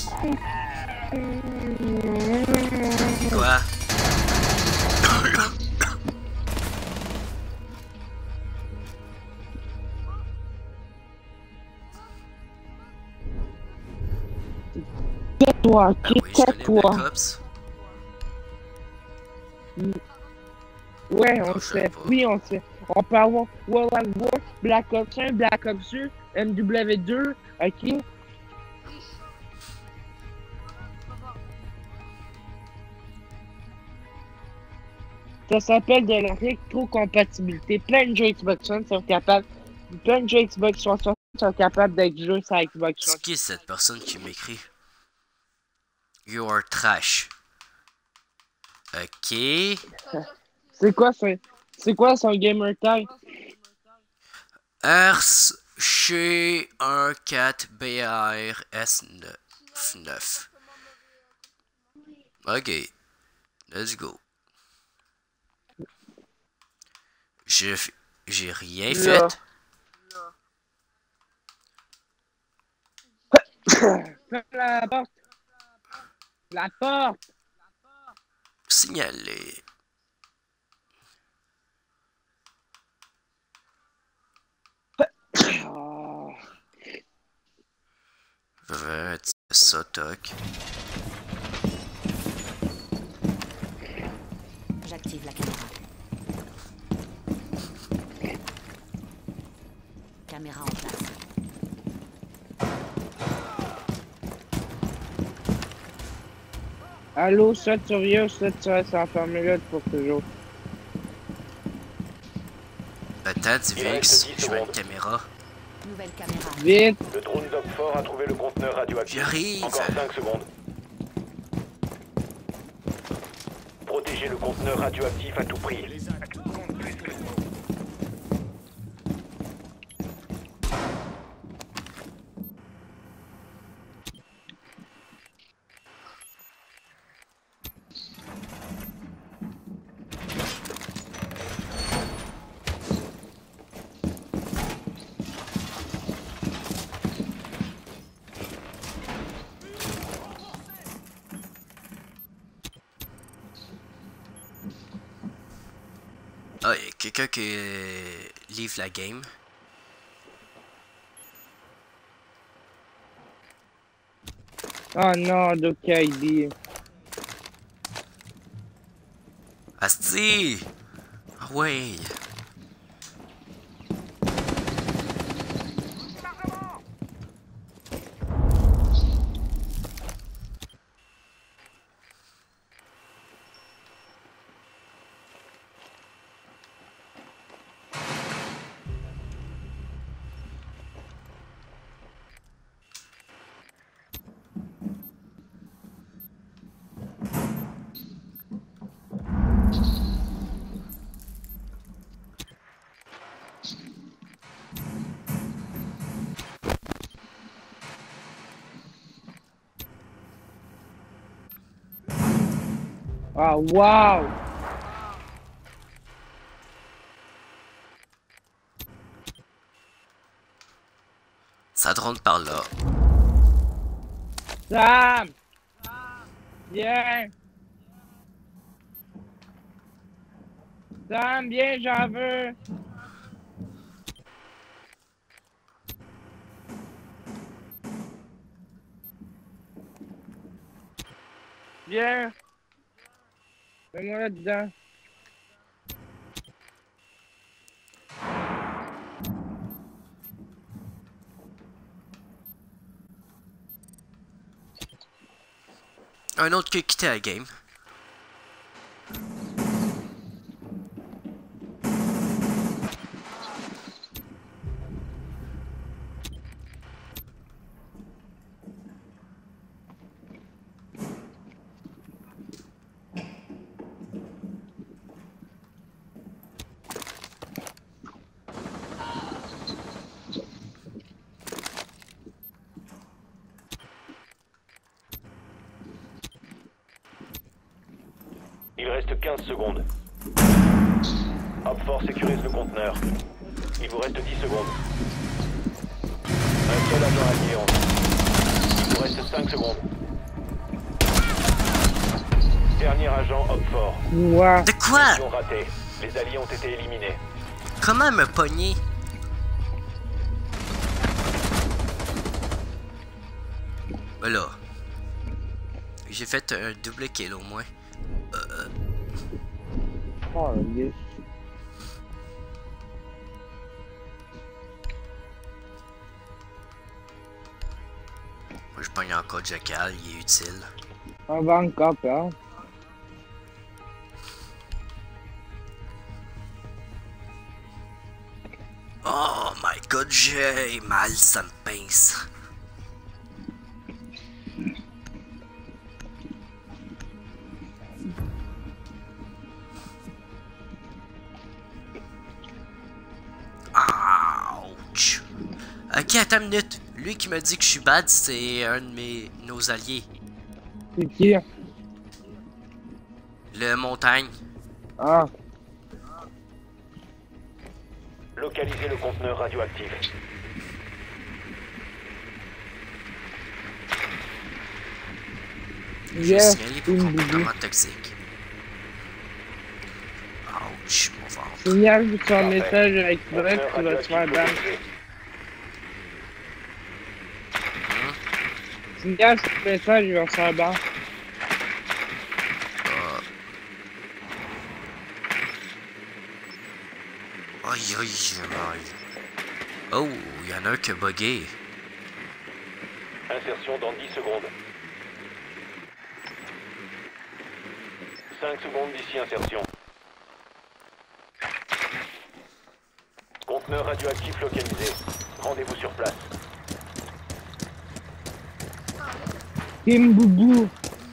Speaker 1: Quoi?
Speaker 2: Tais-toi,
Speaker 1: Ah oui, je connais
Speaker 2: tais-toi.
Speaker 1: Black Ops.
Speaker 2: Ouais,
Speaker 1: Non,
Speaker 2: on
Speaker 1: je
Speaker 2: sait.
Speaker 1: sais pas.
Speaker 2: Oui, on sait. On peut avoir World at War, Black Ops 1, Black Ops 2, MW2, ok? Ça s'appelle de la rétrocompatibilité. Plein de jeux Xbox One sont capables. Plein de jeux Xbox 360 sont capables d'être joués sur Xbox One.
Speaker 1: C'est qui cette personne qui m'écrit? You are trash. Ok.
Speaker 2: C'est quoi son gamer tag?
Speaker 1: RC14BARS9. Ok. Let's go. J'ai rien
Speaker 2: Là.
Speaker 1: fait.
Speaker 2: Ferme la porte. La porte.
Speaker 1: Signaler.
Speaker 2: Oh.
Speaker 1: Ça toc.
Speaker 5: J'active la caméra. Caméra en place.
Speaker 2: Allô, saute sur Rio, saute sur sa formule pour toujours.
Speaker 1: Attends, tu
Speaker 3: Il
Speaker 1: Vix,
Speaker 3: reste 10
Speaker 1: je mets une
Speaker 3: secondes.
Speaker 1: caméra.
Speaker 5: Nouvelle caméra.
Speaker 2: Vite.
Speaker 3: Le drone d'Oxford a trouvé le conteneur radioactif.
Speaker 1: J'arrive.
Speaker 3: Encore 5 secondes. Protégez le conteneur radioactif à tout prix.
Speaker 1: Ah, y'a quelqu'un qui livre la game.
Speaker 2: Oh non, Dokaibi.
Speaker 1: Asti! Ah ouais!
Speaker 2: Ah, wow!
Speaker 1: Ça drone par là.
Speaker 2: Sam! Viens! Sam, viens, j'en veux! Viens! Mets-moi là-dedans.
Speaker 1: Un autre qui a quitté la game.
Speaker 3: Il reste 15 secondes. Hop-Fort sécurise le conteneur. Il vous reste 10 secondes. Un seul agent allié en vie. Il vous reste 5 secondes. Dernier agent Hop-Fort.
Speaker 2: Wow.
Speaker 1: De quoi?
Speaker 3: Mission ratée. Les alliés ont été éliminés.
Speaker 1: Comment me pogner? Voilà. J'ai fait un double kill au moins.
Speaker 2: Oh, yes.
Speaker 1: Moi je pogne encore Jackal, il est utile.
Speaker 2: On va encore perdre.
Speaker 1: Oh my god, j'ai mal, ça me pince. Ouch. Ok, attends une minute. Lui qui me dit que je suis bad, c'est un de nos alliés.
Speaker 2: C'est qui?
Speaker 1: Le montagne.
Speaker 2: Ah.
Speaker 3: Localisez le conteneur radioactif.
Speaker 1: Je vais
Speaker 2: Yes.
Speaker 1: signaler pour comportement toxique. Ouch, mon ventre.
Speaker 2: Signale sur ton
Speaker 3: Parfait.
Speaker 2: message avec Brett,
Speaker 3: Conteneur
Speaker 2: tu vas te faire
Speaker 3: radioactif
Speaker 2: ban.
Speaker 3: localisé.
Speaker 2: Signale sur ton message, il va se faire ban.
Speaker 1: Aïe aïe, j'ai mal. Oh, il y en a un qui a bugué.
Speaker 3: Insertion dans 10 secondes. 5 secondes d'ici insertion. Conteneur radioactif localisé. Rendez-vous sur place.
Speaker 2: Team Boubou.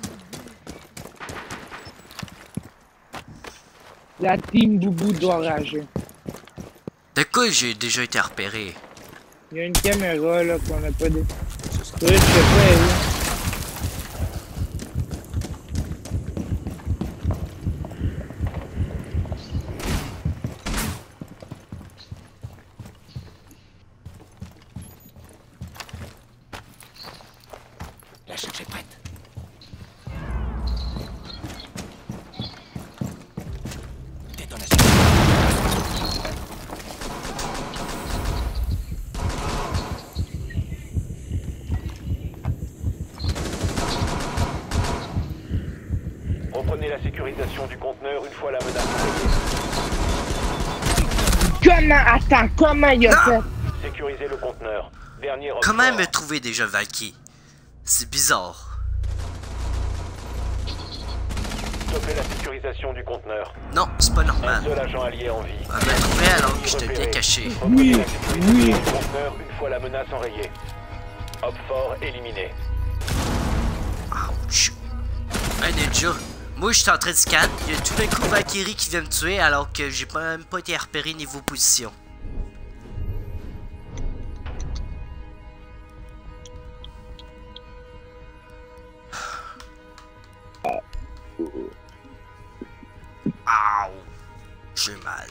Speaker 2: La team Boubou doit rager.
Speaker 1: De quoi j'ai déjà été repéré?
Speaker 2: Il y a une caméra là qu'on n'a pas de. Oui, je sais pas où.
Speaker 4: La charge est prête. Détonation.
Speaker 3: Reprenez la sécurisation du conteneur une fois la menace réglée.
Speaker 2: Comment? Attends, comment il a fait?
Speaker 3: Sécurisez le conteneur. Dernier Hop-Fort.
Speaker 1: Comment me trouver déjà Valky? C'est bizarre.
Speaker 3: Stoppez la sécurisation du conteneur.
Speaker 1: Non, c'est pas
Speaker 3: Un
Speaker 1: normal.
Speaker 3: seul agent allié en vie.
Speaker 1: On m'a trouvé alors que j'étais bien caché.
Speaker 3: Reprenez la sécurisation du conteneur une fois la menace enrayée. Hop-Fort éliminé.
Speaker 1: Ouch. Un ninja. Moi, je suis en train de scan. Il y a tout d'un coup Valkyrie qui vient me tuer alors que j'ai même pas été repéré niveau position. Aouh. J'ai mal.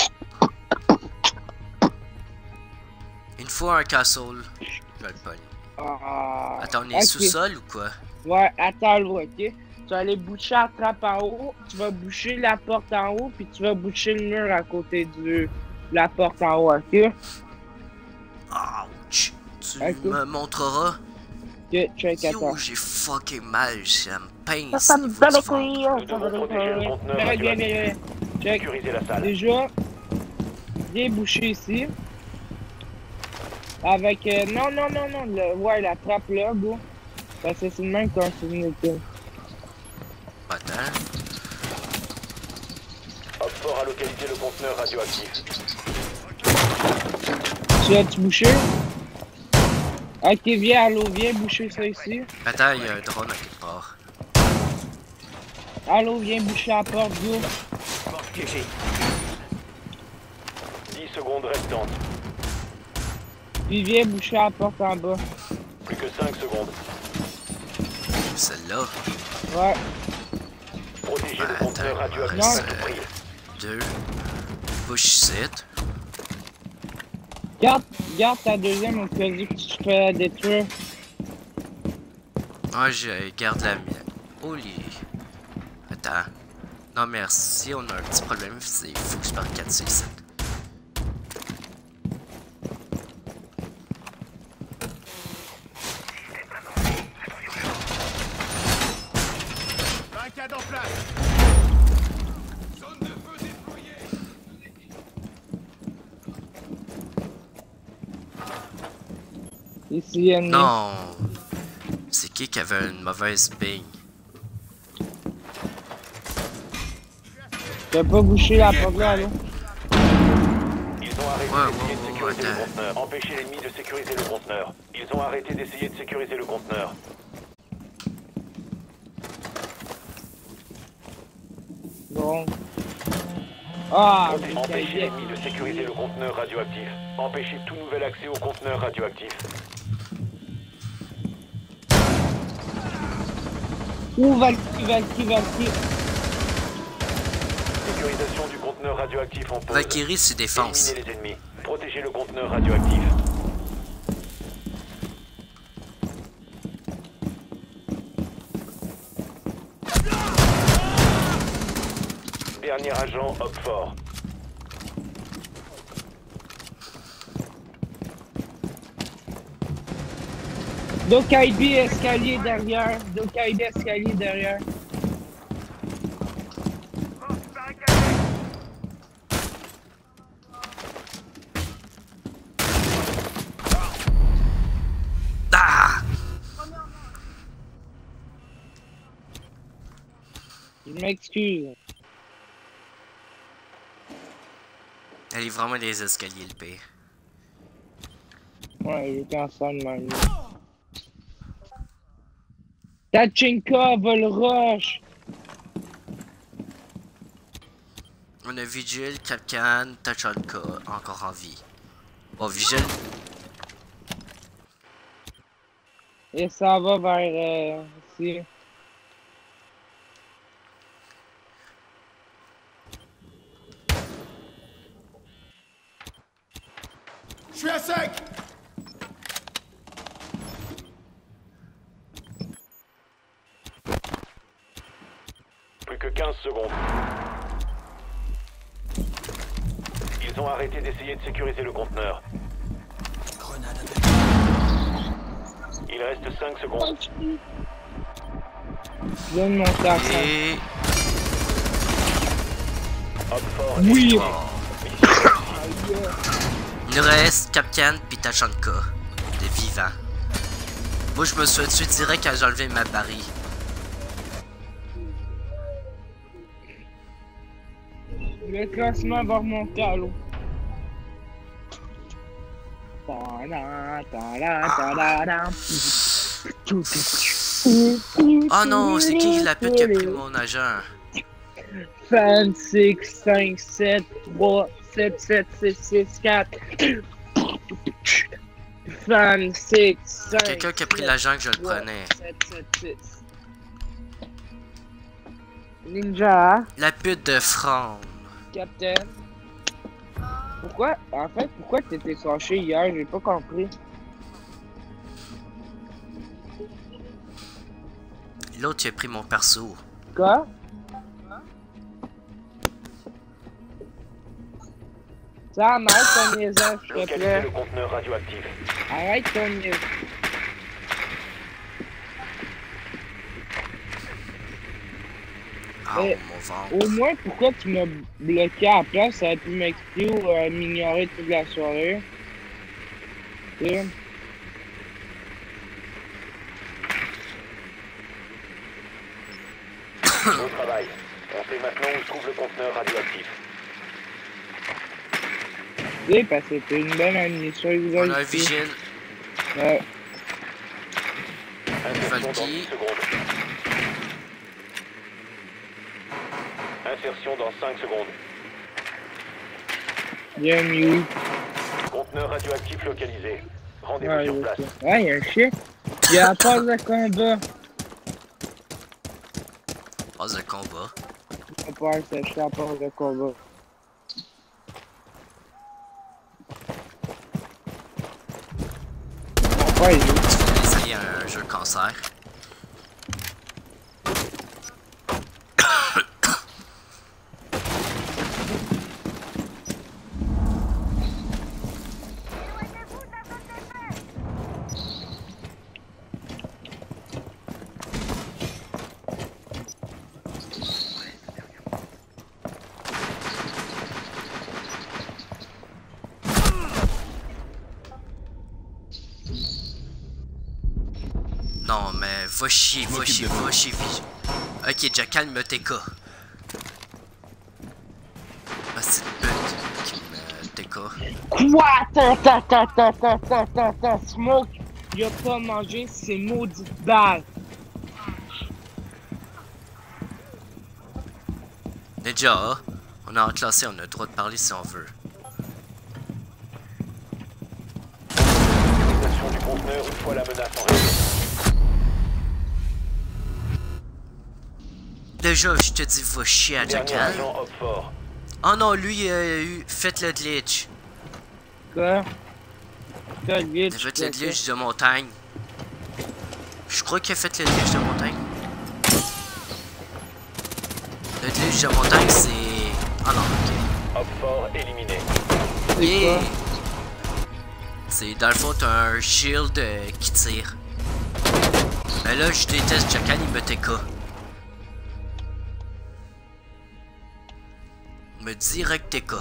Speaker 1: Une fois un castle, je vais le pogner.
Speaker 2: Ah,
Speaker 1: Attends, on est
Speaker 2: ok.
Speaker 1: sous-sol ou quoi?
Speaker 2: Ouais, attends là, ok? Tu vas aller boucher la trappe en haut, tu vas boucher la porte en haut, puis tu vas boucher le mur à côté de la porte en haut, ok?
Speaker 1: Ouch! Tu
Speaker 2: Ok.
Speaker 1: me montreras?
Speaker 2: Ok, check,
Speaker 1: Yo,
Speaker 2: attends.
Speaker 1: j'ai fucking mal, ça me pince.
Speaker 2: Ça me
Speaker 1: niveau
Speaker 2: bat
Speaker 1: du
Speaker 2: les
Speaker 1: ventre.
Speaker 2: couilles,
Speaker 3: Nous devons protéger le conteneur
Speaker 2: Viens, viens,
Speaker 3: radioactif.
Speaker 2: viens, viens. Check.
Speaker 3: Sécuriser la salle.
Speaker 2: Déjà, viens boucher ici. Avec, non, non, non, non, ouais, la trappe là, go. Parce que c'est le même qu'on se met.
Speaker 1: Attends.
Speaker 3: Oxford a localisé le conteneur radioactif.
Speaker 2: Tu vas-tu boucher? Ok, viens, allô, viens boucher ça ici.
Speaker 1: Attends, il y a un drone à quelque part.
Speaker 2: Allô, viens boucher la porte, go.
Speaker 4: Porte piégée.
Speaker 3: 10 secondes restantes.
Speaker 2: Puis viens boucher la porte en bas.
Speaker 3: Plus que 5 secondes.
Speaker 1: Celle-là.
Speaker 2: Ouais.
Speaker 3: Protéger le
Speaker 1: Attends,
Speaker 3: conteneur radioactif
Speaker 1: reste,
Speaker 3: à tout prix.
Speaker 1: 2. Push sit.
Speaker 2: Garde ta deuxième au cas où tu te fais détruire.
Speaker 1: Ah, je garde la mienne. Holy. Attends. Non, merci, on a un petit problème. Il faut que je parte 4 6 7.
Speaker 4: Barricade en place. Zone de feu déployée.
Speaker 2: Ici, ennemi.
Speaker 1: Non. C'est qui avait une mauvaise bing?
Speaker 2: Tu vas pas boucher la porte là, allô?
Speaker 3: Ils ont arrêté
Speaker 1: Ouais,
Speaker 3: d'essayer de sécuriser le
Speaker 1: attends.
Speaker 3: conteneur. Empêchez l'ennemi de sécuriser le conteneur. Ils ont arrêté d'essayer de sécuriser le conteneur.
Speaker 2: Bon. Ah, mais ça y
Speaker 3: Empêchez
Speaker 2: est.
Speaker 3: l'ennemi de sécuriser le conteneur radioactif. Empêchez tout nouvel accès au conteneur radioactif.
Speaker 2: Où Valkyrie?
Speaker 3: Sécurisation du conteneur radioactif en pause.
Speaker 1: Valkyrie, c'est défense.
Speaker 3: Éliminez les ennemis. Protégez le conteneur radioactif. Dernier agent, Oxford.
Speaker 2: Dokaibi, escalier derrière. Dokaibi, escalier derrière.
Speaker 1: Ah!
Speaker 2: Je m'excuse.
Speaker 1: Elle est vraiment des escaliers, le pire.
Speaker 2: Ouais, il est en salle même. Tachinka, vol rush.
Speaker 1: On a Vigil, Capcan, Tachanka, encore en vie. Bon, Vigil,
Speaker 2: Et ça va vers ici.
Speaker 4: Je suis à sec.
Speaker 3: Plus que 15 secondes. Ils ont arrêté d'essayer de sécuriser le conteneur.
Speaker 4: Grenade.
Speaker 3: Il reste 5 secondes.
Speaker 2: Je viens de monter à ça.
Speaker 1: et...
Speaker 3: Oxford.
Speaker 2: Oui!
Speaker 1: Il nous reste Capcan puis Tachanka, de vivants. Moi, je me suis tué direct quand j'ai enlevé ma barille.
Speaker 2: Le classement va remonter à l'eau.
Speaker 1: Oh non, c'est qui la pute qui a pris mon agent?
Speaker 2: Fan 6, 5, 7, 3, 7, 7, 6, 6, 4. Fan 6, 5.
Speaker 1: Quelqu'un qui a pris l'agent que je le prenais.
Speaker 2: 7, 7, 6. Ninja,
Speaker 1: La pute de Franck.
Speaker 2: Captain. Pourquoi, en fait, pourquoi t'étais fâché hier? J'ai pas compris.
Speaker 1: L'autre, il a pris mon perso.
Speaker 2: Quoi? Ça, arrête ton niaisage, s'il te
Speaker 3: Localisez
Speaker 2: plaît.
Speaker 3: le conteneur radioactif.
Speaker 2: Arrête ton niaisage.
Speaker 1: Ah,
Speaker 2: Eh,
Speaker 1: mon ventre.
Speaker 2: Au moins, pourquoi tu m'as bloqué à la place? Ça aurait pu m'expliquer ou m'ignorer toute la soirée. Et...
Speaker 3: Bon travail. On sait maintenant où se trouve le conteneur radioactif.
Speaker 2: Oui, parce que c'était une bonne ammunition. Vous
Speaker 1: On a un vigile.
Speaker 2: Ouais.
Speaker 3: Insertion dans
Speaker 1: Valky.
Speaker 3: 10 secondes. Insertion dans 5 secondes.
Speaker 2: Bien mieux.
Speaker 3: Conteneur radioactif localisé. Rendez-vous
Speaker 2: Ouais,
Speaker 3: sur place.
Speaker 2: il y a un chien. Il y a la passe de combat.
Speaker 1: Passe de combat.
Speaker 2: On peut aller s'acheter la passe de combat. Ouais,
Speaker 1: Tu veux essayer un jeu cancer. Non, mais va chier, va chier, va chier. Ok, Jackal me TK. Ah, c'est une pute qui me TK.
Speaker 2: Quoi? Attends. Smoke, il a pas mangé ses maudites balles.
Speaker 1: Ninja, on est en classé, on a le droit de parler si on veut.
Speaker 3: Utilisation du conteneur une fois la menace en réalité.
Speaker 1: Déjà, je te dis, va chier à
Speaker 3: Dernier
Speaker 1: Jackal.
Speaker 3: agent Hopfort.
Speaker 1: Oh non, lui, il a eu. Faites le glitch.
Speaker 2: Quoi?
Speaker 1: Il a fait le glitch de montagne. Je crois qu'il a fait le glitch de montagne. Le glitch de montagne, c'est. Ah non, ok.
Speaker 3: Hopfort éliminé.
Speaker 1: Yeah. C'est dans le fond, t'as un shield qui tire. Mais là, je déteste Jackal, il me TK. Me direct TK.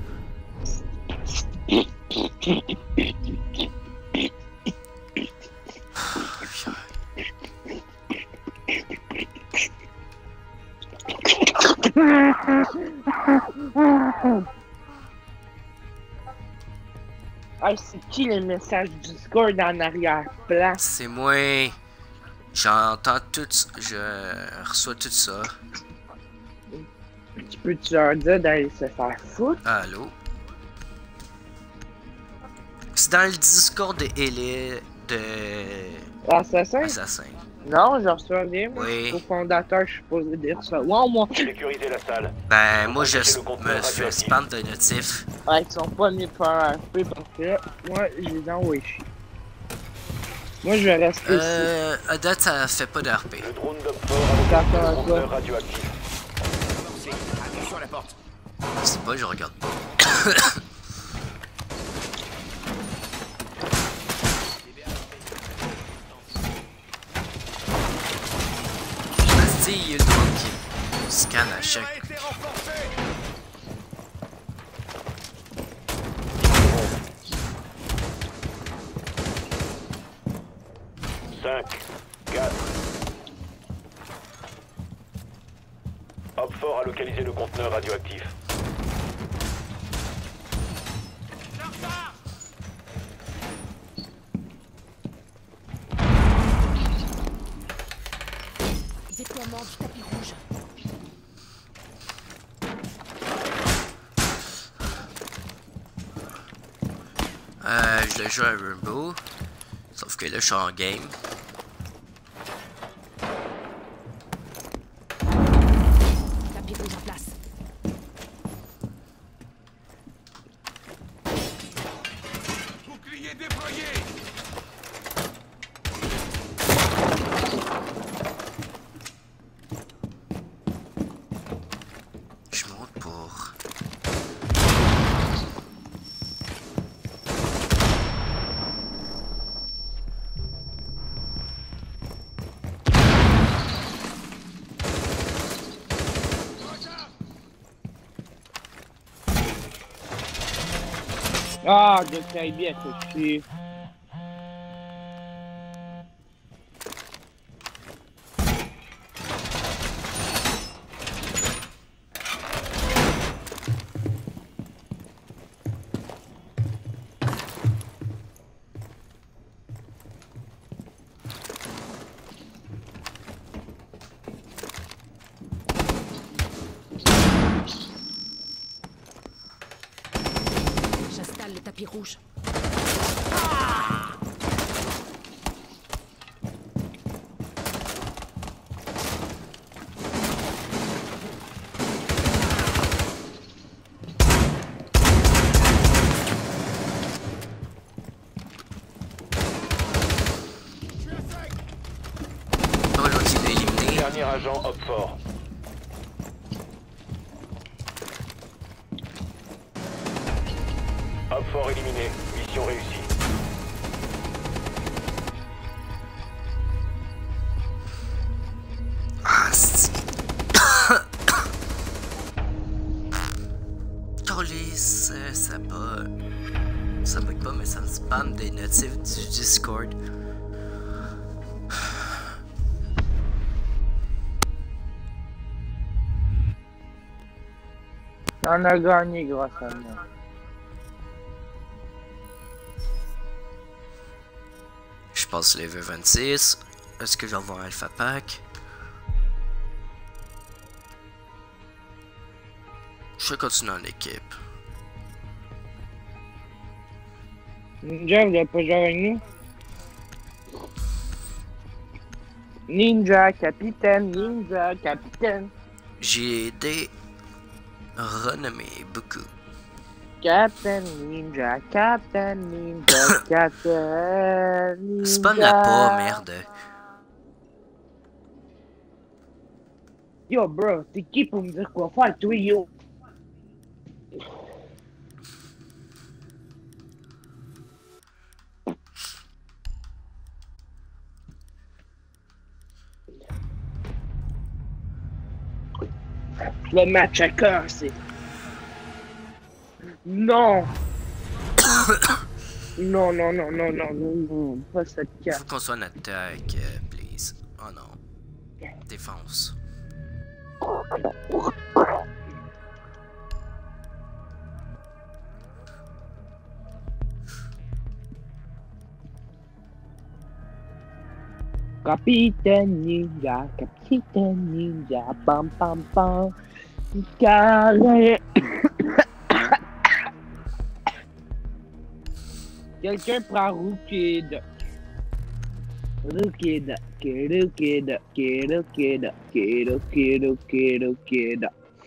Speaker 2: Ah, c'est qui les messages Discord en arrière-plan?
Speaker 1: C'est moi. J'entends tout. Je reçois tout ça.
Speaker 2: Tu peux-tu leur dire d'aller se faire foutre?
Speaker 1: Allô? C'est dans le Discord de
Speaker 2: Assassin?
Speaker 1: Assassin.
Speaker 2: Non, je reçois bien, moi.
Speaker 1: Oui.
Speaker 2: Au fondateur, je suis supposé dire ça. Ouais, moi.
Speaker 3: Sécurisez la salle.
Speaker 1: Ben, moi, je
Speaker 3: Empêchez le conteneur
Speaker 1: me fais
Speaker 3: radioactif.
Speaker 1: spam de notifs.
Speaker 2: Ouais, ils sont pas mis pour un RP parce que moi, je les envoie chier. Moi, je vais rester ici.
Speaker 1: À date, ça fait pas de RP.
Speaker 3: Le drone d'Hopfort a localisé le conteneur radioactif.
Speaker 4: Attention à la porte.
Speaker 1: Je sais pas, je regarde pas. Vas-y, il y a le drone qui scanne à chaque.
Speaker 3: 5, 4. Hopfort a localisé le conteneur radioactif.
Speaker 5: Déploiement du tapis rouge.
Speaker 1: Je l'ai joué à Rainbow. Sauf que là, je suis en game.
Speaker 5: Tapis rouge en place.
Speaker 4: Bouclier déployé.
Speaker 2: Ah, de très bien, je suis.
Speaker 5: J'installe le tapis rouge.
Speaker 1: Oh, l'autre il est éliminé.
Speaker 3: Dernier agent Op 4. Op 4 éliminé. Mission réussie.
Speaker 1: Ah, si. Calice, ça bug pas, mais ça me spam des notifs du Discord.
Speaker 2: On a gagné grâce à moi.
Speaker 1: Je passe level 26. Est-ce que je vais avoir un Alpha Pack? Je vais continuer en équipe.
Speaker 2: Ninja, vous n'avez pas joué avec nous? Ninja, capitaine, ninja, capitaine.
Speaker 1: J'ai aidé renommé beaucoup.
Speaker 2: Captain Ninja, Captain Ninja, Captain Ninja.
Speaker 1: Spam la pas, merde.
Speaker 2: Yo, bro, t'es qui pour me dire quoi faire, toi, yo? Le match à cœur, c'est... Non! Non, non, non, non, non, non, non, pas cette
Speaker 1: Faut
Speaker 2: carte.
Speaker 1: qu'on soit en attaque, please. Oh non. Défense.
Speaker 2: Capitaine Ninja, Capitaine Ninja, pam pam pam. Carré. Quelqu'un prend Rookid. Rookid, Rookid, Rookid, Rookid, Rookid.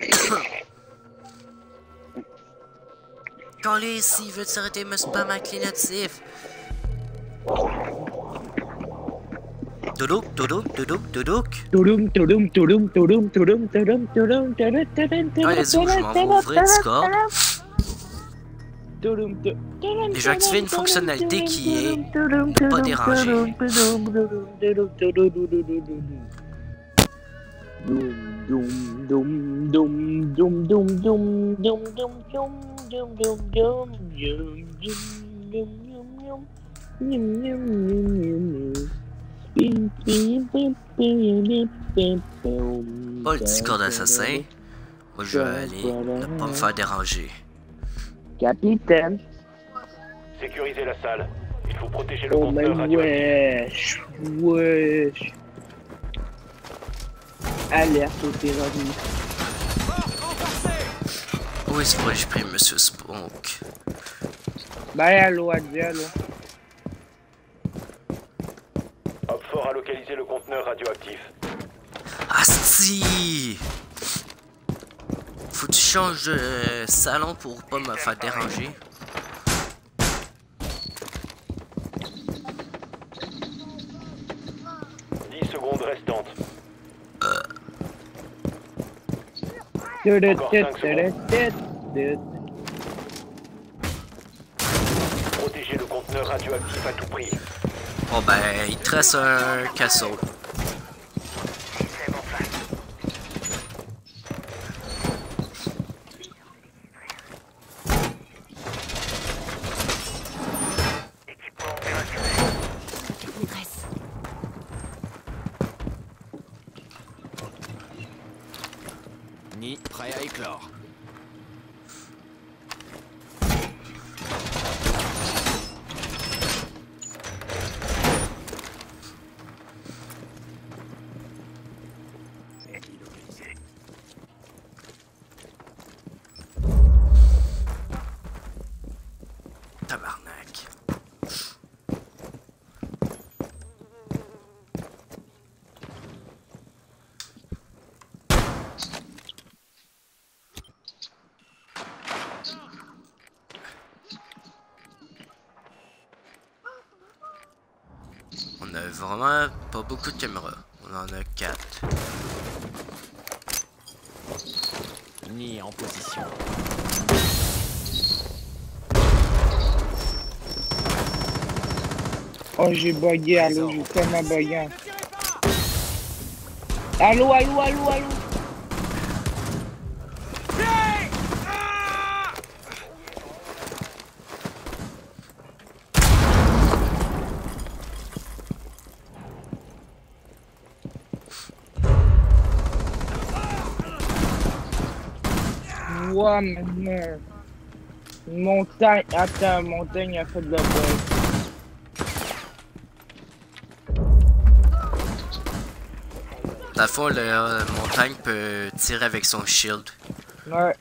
Speaker 1: Calice, s'il veut s'arrêter de me spam avec les notifs. Doudouk, doudouk, doudouk, doudouk.
Speaker 2: Toudoum, toudoum, toudoum, toudoum, toudoum, toudoum, toudoum, toudoum, toudoum, toudoum.
Speaker 1: Ah, les où je m'en vais ouvrir Discord.
Speaker 2: Et
Speaker 1: je vais activer une fonctionnalité qui est ne pas déranger. Pas le Discord assassin. Moi je vais aller ne pas me faire déranger.
Speaker 2: Capitaine.
Speaker 3: Sécurisez la salle. Il faut protéger le
Speaker 2: Oh mais
Speaker 3: conteneur radioactif.
Speaker 2: wesh. Alerte au terrorisme.
Speaker 1: Oui, c'est vrai, j'ai pris Monsieur Spunk.
Speaker 2: Bye, allô, adieu, allô.
Speaker 3: Op 4 a localisé le conteneur radioactif.
Speaker 1: Asti! Faut que tu changes de salon pour pas me faire déranger.
Speaker 3: Secondes restantes. Protégez le conteneur radioactif à tout prix.
Speaker 1: Bon ben, il te reste un casseau. On a vraiment pas beaucoup de caméras. On en a 4.
Speaker 4: Ni en position.
Speaker 2: Oh, j'ai bugué, allô, j'ai tellement bugué. Allô, allô, allô, allô. Wow, maintenant. Montagne, attends, montagne a fait de la bug.
Speaker 1: Dans le fond, la montagne peut tirer avec son shield.
Speaker 2: Ouais.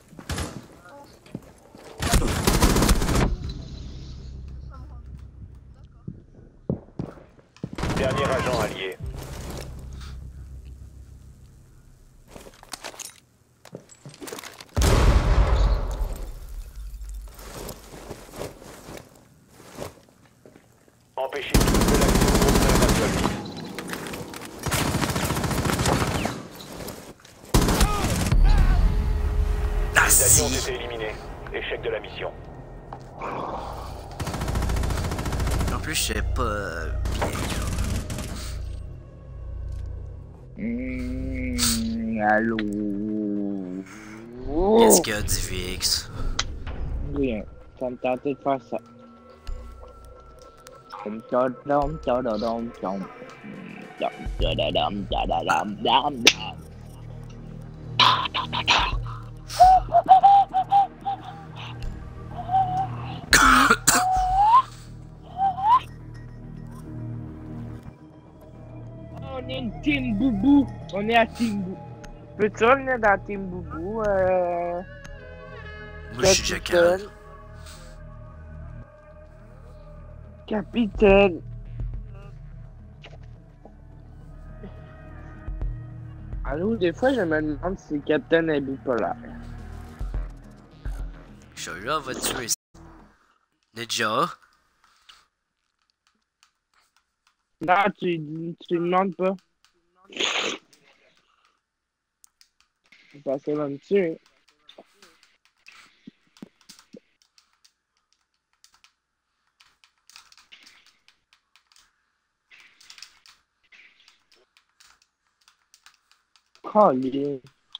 Speaker 3: Dernier agent allié. Empêchez toute de l'action conteneur radioactif.
Speaker 1: Ah
Speaker 3: Les alliés ont
Speaker 1: si!
Speaker 3: été éliminés. Échec de la mission.
Speaker 1: En plus, je sais pas bien.
Speaker 2: Allô.
Speaker 1: Qu'est-ce qu'il y a du VX?
Speaker 2: Rien. Ça me tentait de faire ça. On est une team boubou. On est à team boubou. Peux-tu revenir dans team boubou?
Speaker 1: Moi, je suis Jackal.
Speaker 2: Capitaine. Allô, des fois, je me demande si le capitaine est bipolaire.
Speaker 1: Celui-là va tuer. Ninja.
Speaker 2: Non, tu demandes pas. Parce que va me tuer. Collier.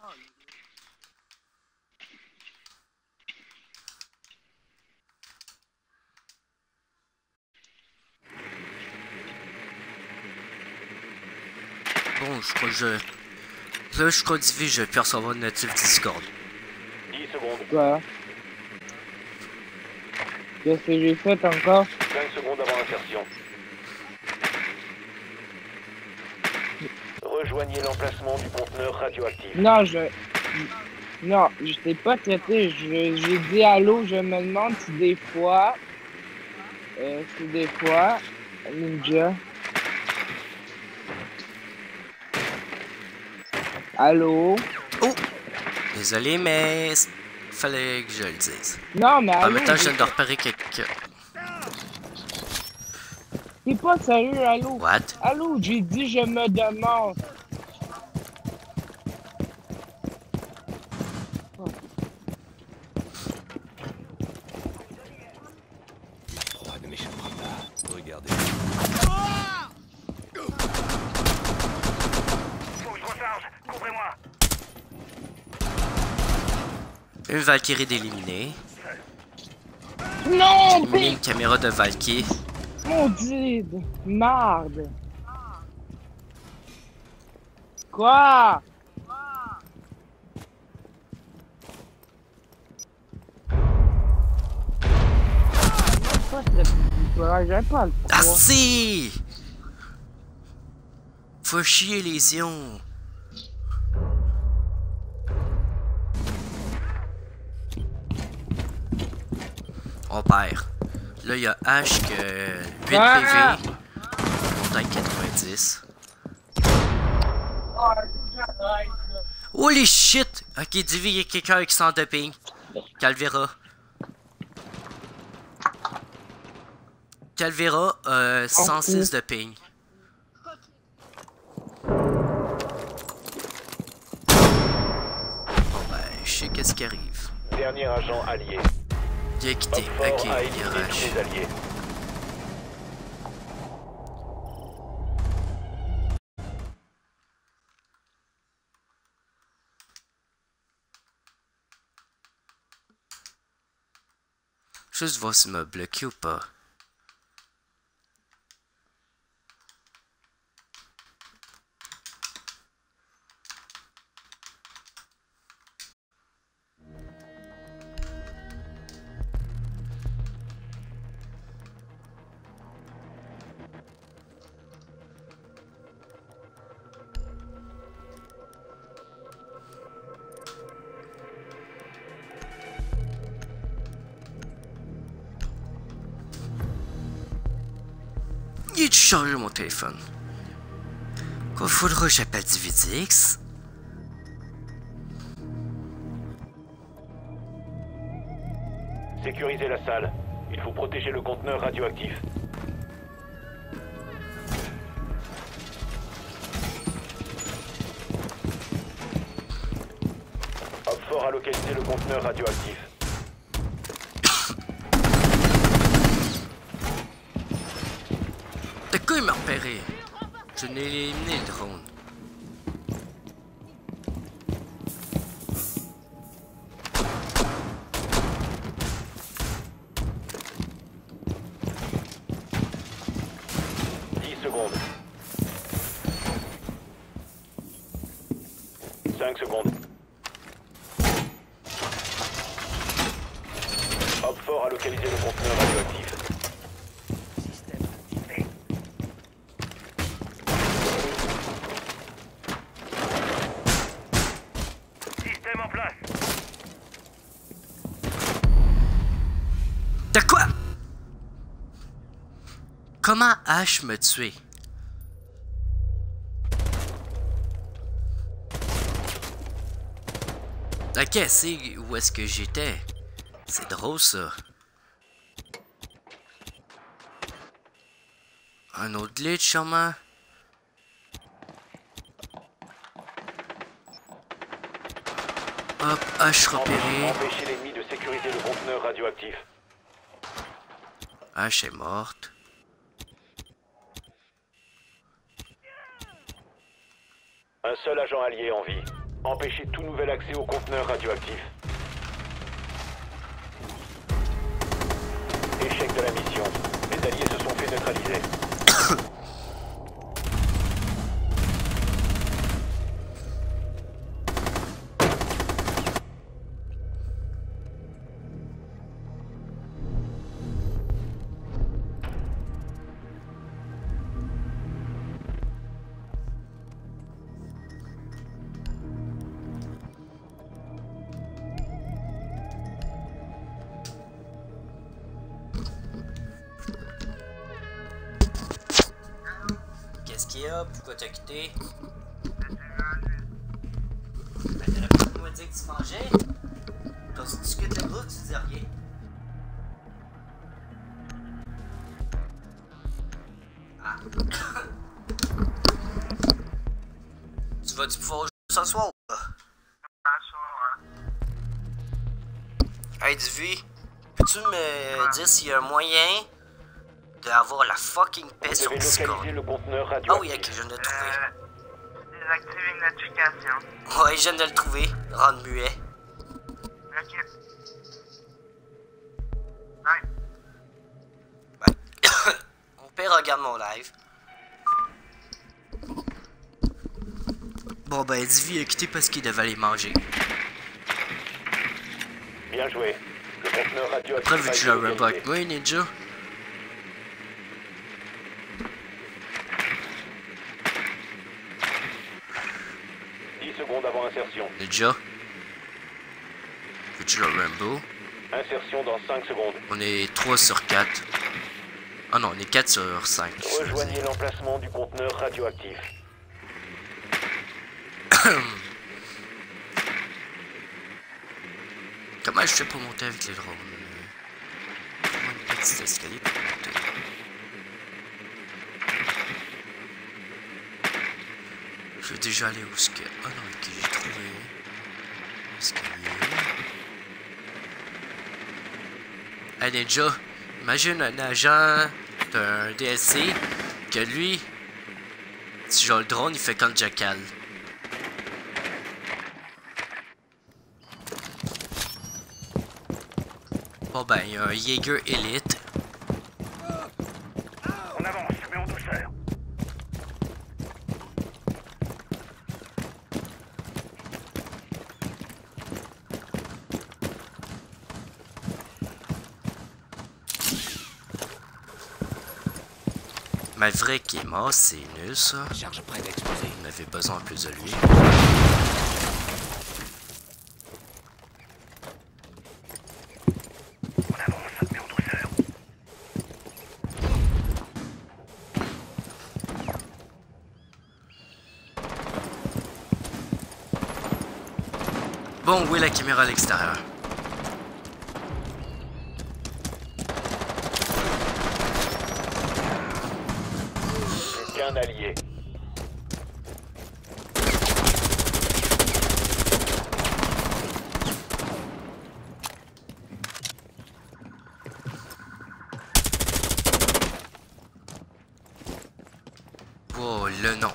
Speaker 1: Bon, je crois que je... Là, je crois que je vais plus recevoir de natif Discord.
Speaker 3: 10 secondes.
Speaker 2: Quoi? Qu'est-ce que j'ai fait encore?
Speaker 3: 5 secondes avant l'insertion. Rejoignez l'emplacement du conteneur radioactif.
Speaker 2: Non, non, je t'ai pas traité. J'ai dit allô, je me demande si des fois. Ninja. Allô?
Speaker 1: Oh! Désolé, mais... Fallait que je le dise.
Speaker 2: Non, mais
Speaker 1: En
Speaker 2: allô?
Speaker 1: même temps, je viens de repérer quelqu'un.
Speaker 2: T'es pas sérieux, allô?
Speaker 1: What?
Speaker 2: Allô, j'ai dit je me demande.
Speaker 4: La proie ne m'échappera pas. Regardez.
Speaker 3: Faut que je recharge. Couvrez-moi.
Speaker 1: Une Valkyrie d'éliminer.
Speaker 2: Non!
Speaker 1: J'ai éliminé une caméra de Valkyrie.
Speaker 2: Maudite! Marde! Quoi? J'aime pas le
Speaker 1: Ah
Speaker 2: croire.
Speaker 1: si! Faut chier les ions. On perd. Là, il y a H que 8 PV. Montagne 90. Holy shit! Ok, Divi, il y a quelqu'un avec 100 de ping. Calvera. Calvera, 106 de ping. Bon ben, je sais qu'est-ce qui arrive.
Speaker 3: Dernier agent allié.
Speaker 1: Il a quitté.
Speaker 3: Fort
Speaker 1: Ok,
Speaker 3: a éliminé
Speaker 1: garage.
Speaker 3: tous les alliés.
Speaker 1: Juste voir s'il m'a bloqué ou pas. Il a changé mon téléphone. Quoi faudra que j'appelle DiviDX?
Speaker 3: Sécurisez la salle. Il faut protéger le conteneur radioactif. Fort a localisé le conteneur radioactif.
Speaker 1: De quoi il m'a repéré? Je n'ai éliminé le drone.
Speaker 3: Secondes. 5 secondes. Fort a localisé le conteneur radioactif. Système en place.
Speaker 1: De quoi? Comment Ash me tuer? Ok, c'est où est-ce que j'étais? C'est drôle ça. Un autre glitch sûrement. Hop, H repéré.
Speaker 3: Empêchez l'ennemi de sécuriser le conteneur radioactif.
Speaker 1: H est morte.
Speaker 3: Un seul agent allié en vie. Empêchez tout nouvel accès au conteneur radioactif. Échec de la mission. Les alliés se sont fait neutraliser.
Speaker 1: Qu'est-ce qu'il y a? Pourquoi t'as quitté? Ben, t'aurais pas moi dire que tu mangeais? Quand tu discutes le groupe, tu dis rien. Ah. Tu vas-tu pouvoir jouer ce soir ou pas? Hey Divi, peux-tu me dire s'il y a un moyen d'avoir la fucking paix
Speaker 3: Vous
Speaker 1: sur
Speaker 3: avez
Speaker 1: Discord?
Speaker 3: localisé le conteneur
Speaker 1: Ah
Speaker 3: radioactif.
Speaker 1: oui, ok, je viens de le trouver.
Speaker 6: Désactive une notification.
Speaker 1: Ouais, je viens de le trouver. Rendre muet.
Speaker 6: Ok. Ouais.
Speaker 1: Ouais. Mon père regarde mon live. Bon ben, Divi a quitté parce qu'il devait aller manger.
Speaker 3: Bien joué. Le conteneur radioactif.
Speaker 1: Après, veux-tu
Speaker 3: a été
Speaker 1: jouer à
Speaker 3: localisé.
Speaker 1: avec moi, Ninja?
Speaker 3: Secondes avant insertion.
Speaker 1: Ninja? Veux-tu jouer à Rambo?
Speaker 3: Insertion dans 5 secondes.
Speaker 1: On est 3 sur 4. Ah non, on est 4 sur 5.
Speaker 3: Rejoignez l'emplacement du conteneur radioactif.
Speaker 1: Comment je fais pour monter avec les drones? Comment une petite escalier pour monter? Je vais déjà aller où ce que... Ah non, ok, j'ai trouvé... Escalier... Hey Ninja, imagine un agent d'un DLC que lui, si genre le drone, il fait comme Jackal. Bon ben, il y a un Jaeger Elite.
Speaker 3: On avance, mais en douceur.
Speaker 1: Mais le vrai qui est mort, c'est nul ça.
Speaker 4: Charge prête à exploser.
Speaker 1: On avait besoin plus de lui.
Speaker 3: On avance, mais en douceur.
Speaker 1: Bon, où est la caméra à l'extérieur?
Speaker 3: Plus qu'un allié.
Speaker 1: Oh, le nom.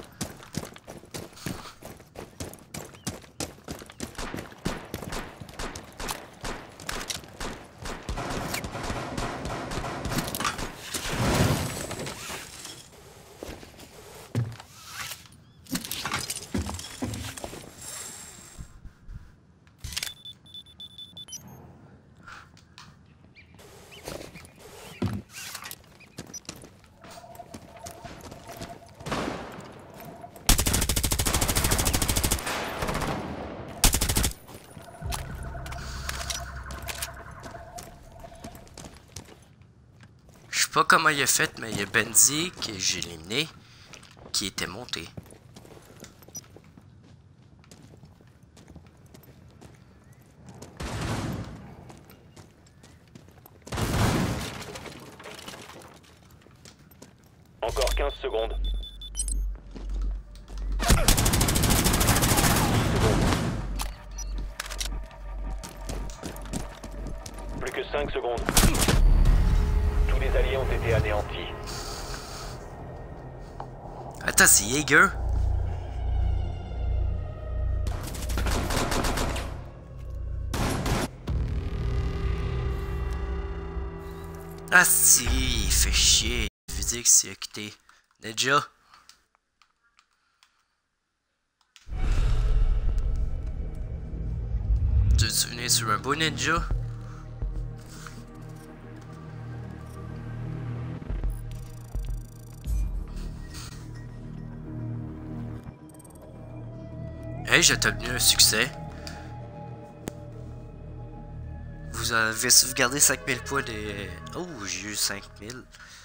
Speaker 1: Je sais pas comment il a fait, mais il y a Benzi que j'ai éliminé qui était monté.
Speaker 3: Encore 15 secondes. 10 secondes. Plus que 5 secondes. Tous les alliés ont été anéantis.
Speaker 1: Attends, c'est Jaeger? Ah si, il fait chier. Je veux dire que c'est quitté. Ninja? Tu veux venir sur un beau ninja? Hey, j'ai obtenu un succès. Vous avez sauvegardé 5000 points de... Oh, j'ai eu 5000.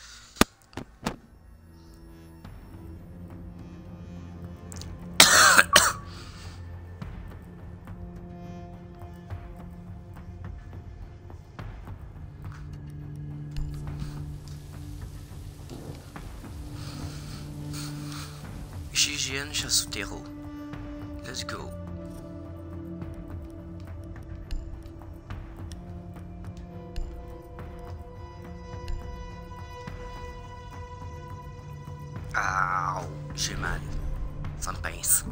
Speaker 1: GGN chasse au terreau. Let's go. Ah, j'ai mal. Ça me pince.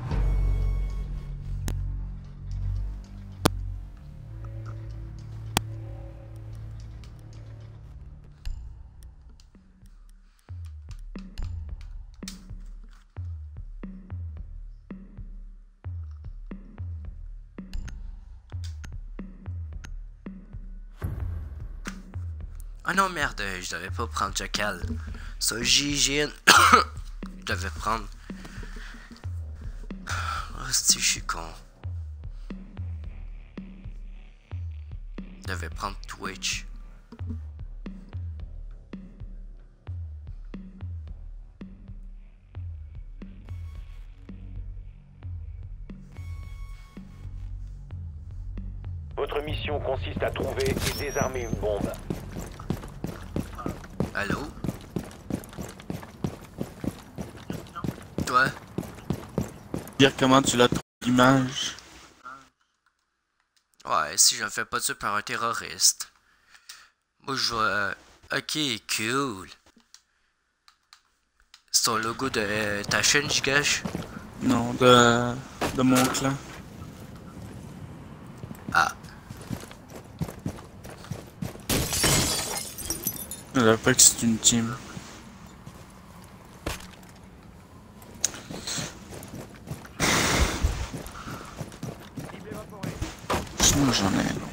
Speaker 1: Ah non, merde, je devais pas prendre Jackal. Ça, JGN. Je devais prendre. Oh, si je suis con. Je devais prendre Twitch.
Speaker 3: Votre mission consiste à trouver et désarmer une bombe.
Speaker 1: Allô? Toi?
Speaker 7: Dire comment tu l'as trouvé l'image.
Speaker 1: Ouais, si je me fais pas tuer par un terroriste. Moi, je vais... Ok, cool. C'est ton logo de ta chaîne, je gâche?
Speaker 7: Non, de mon clan.
Speaker 1: Ah.
Speaker 7: Je rappelle que c'est une team. Sinon j'en ai un.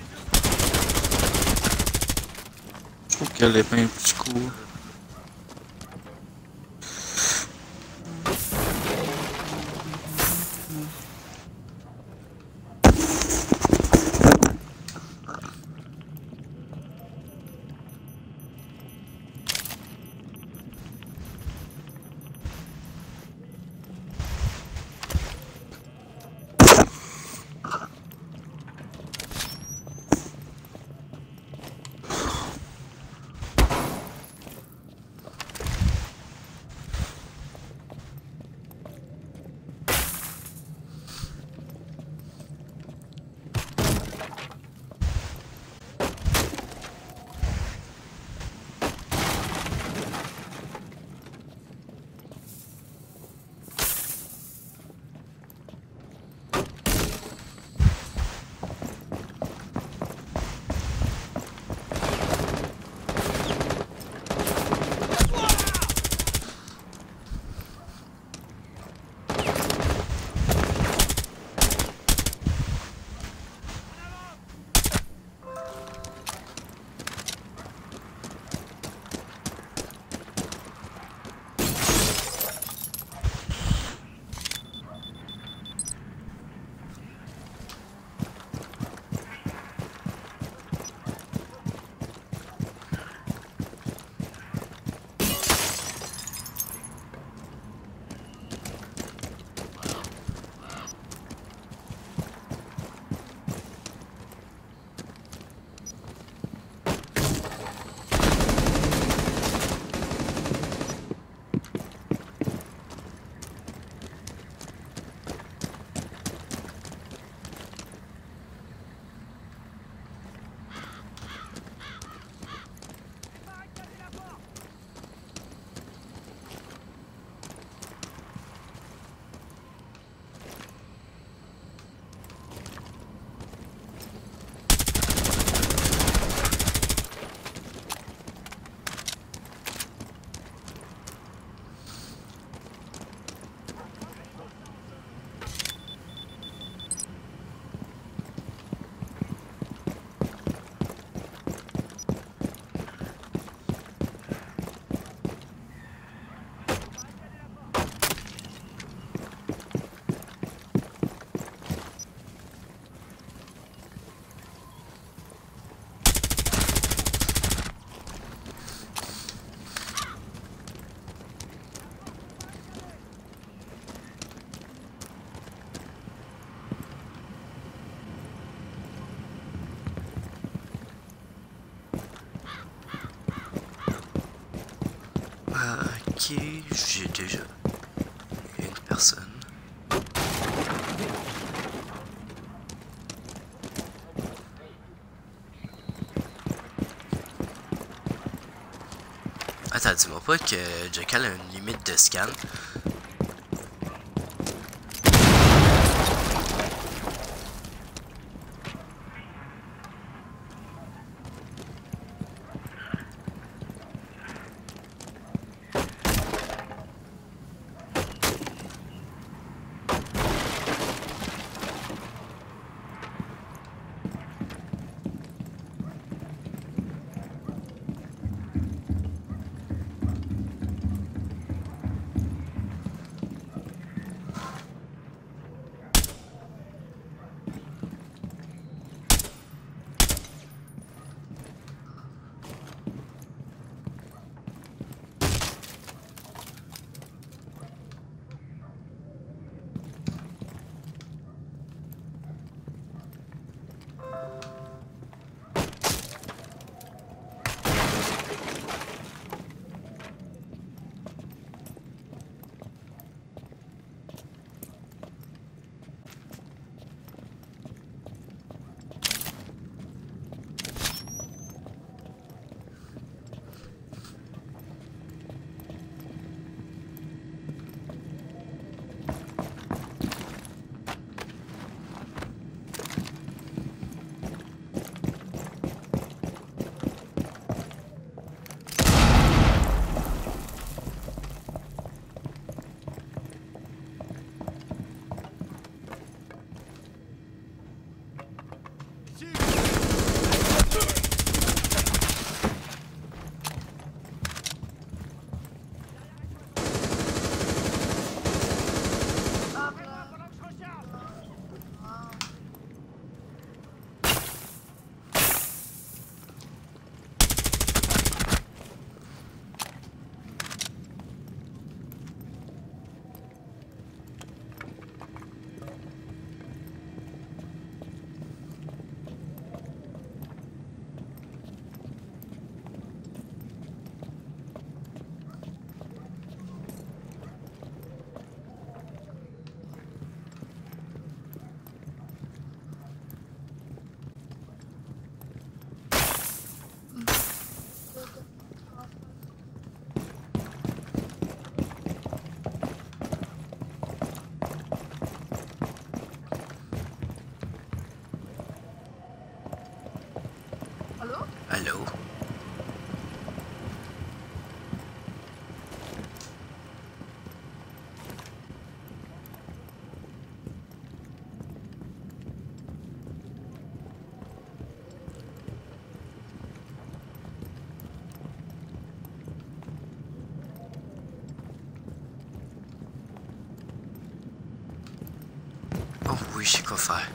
Speaker 7: Je trouve qu'elle est bien plus cool.
Speaker 1: Ok, j'ai déjà une personne. Attends, dis-moi pas que Jackal a une limite de scan. oui, je sais quoi faire.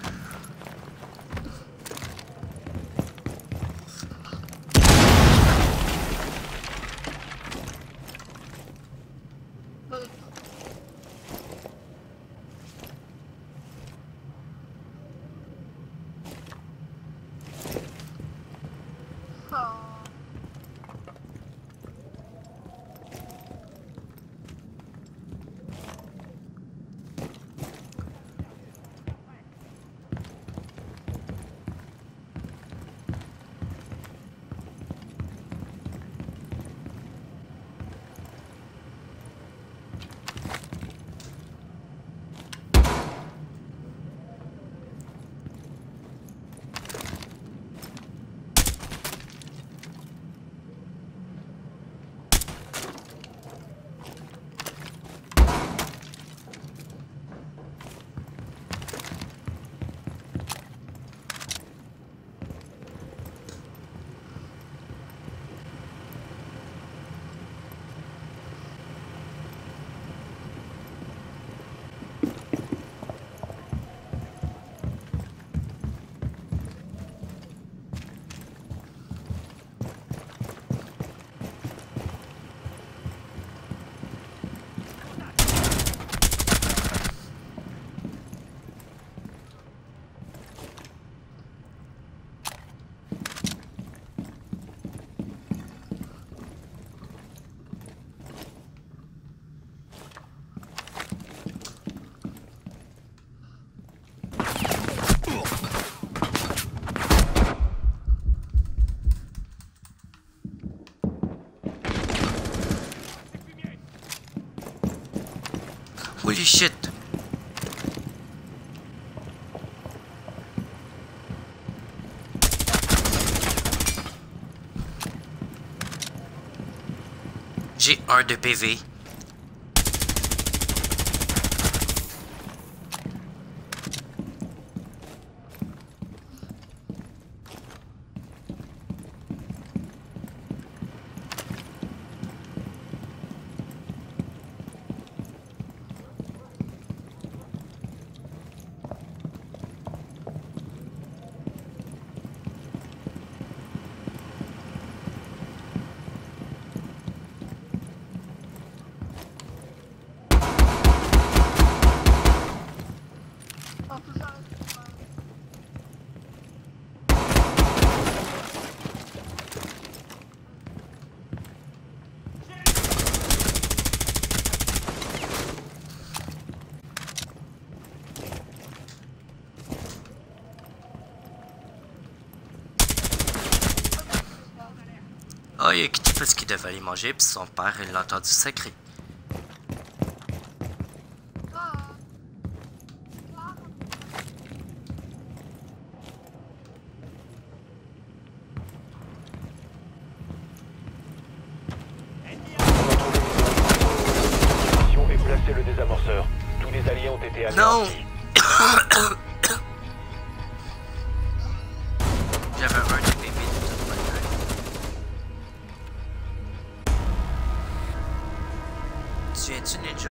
Speaker 1: Holy shit! J'ai un de PV. Ah, il a quitté parce qu'il devait aller manger, puis son père, il l'a entendu sacrer.
Speaker 3: Mission et placez le désamorceur. Tous les alliés ont été
Speaker 1: Non!
Speaker 3: anéantis.
Speaker 1: J'avais un de PV de toute manière. Tu viens-tu, Ninja?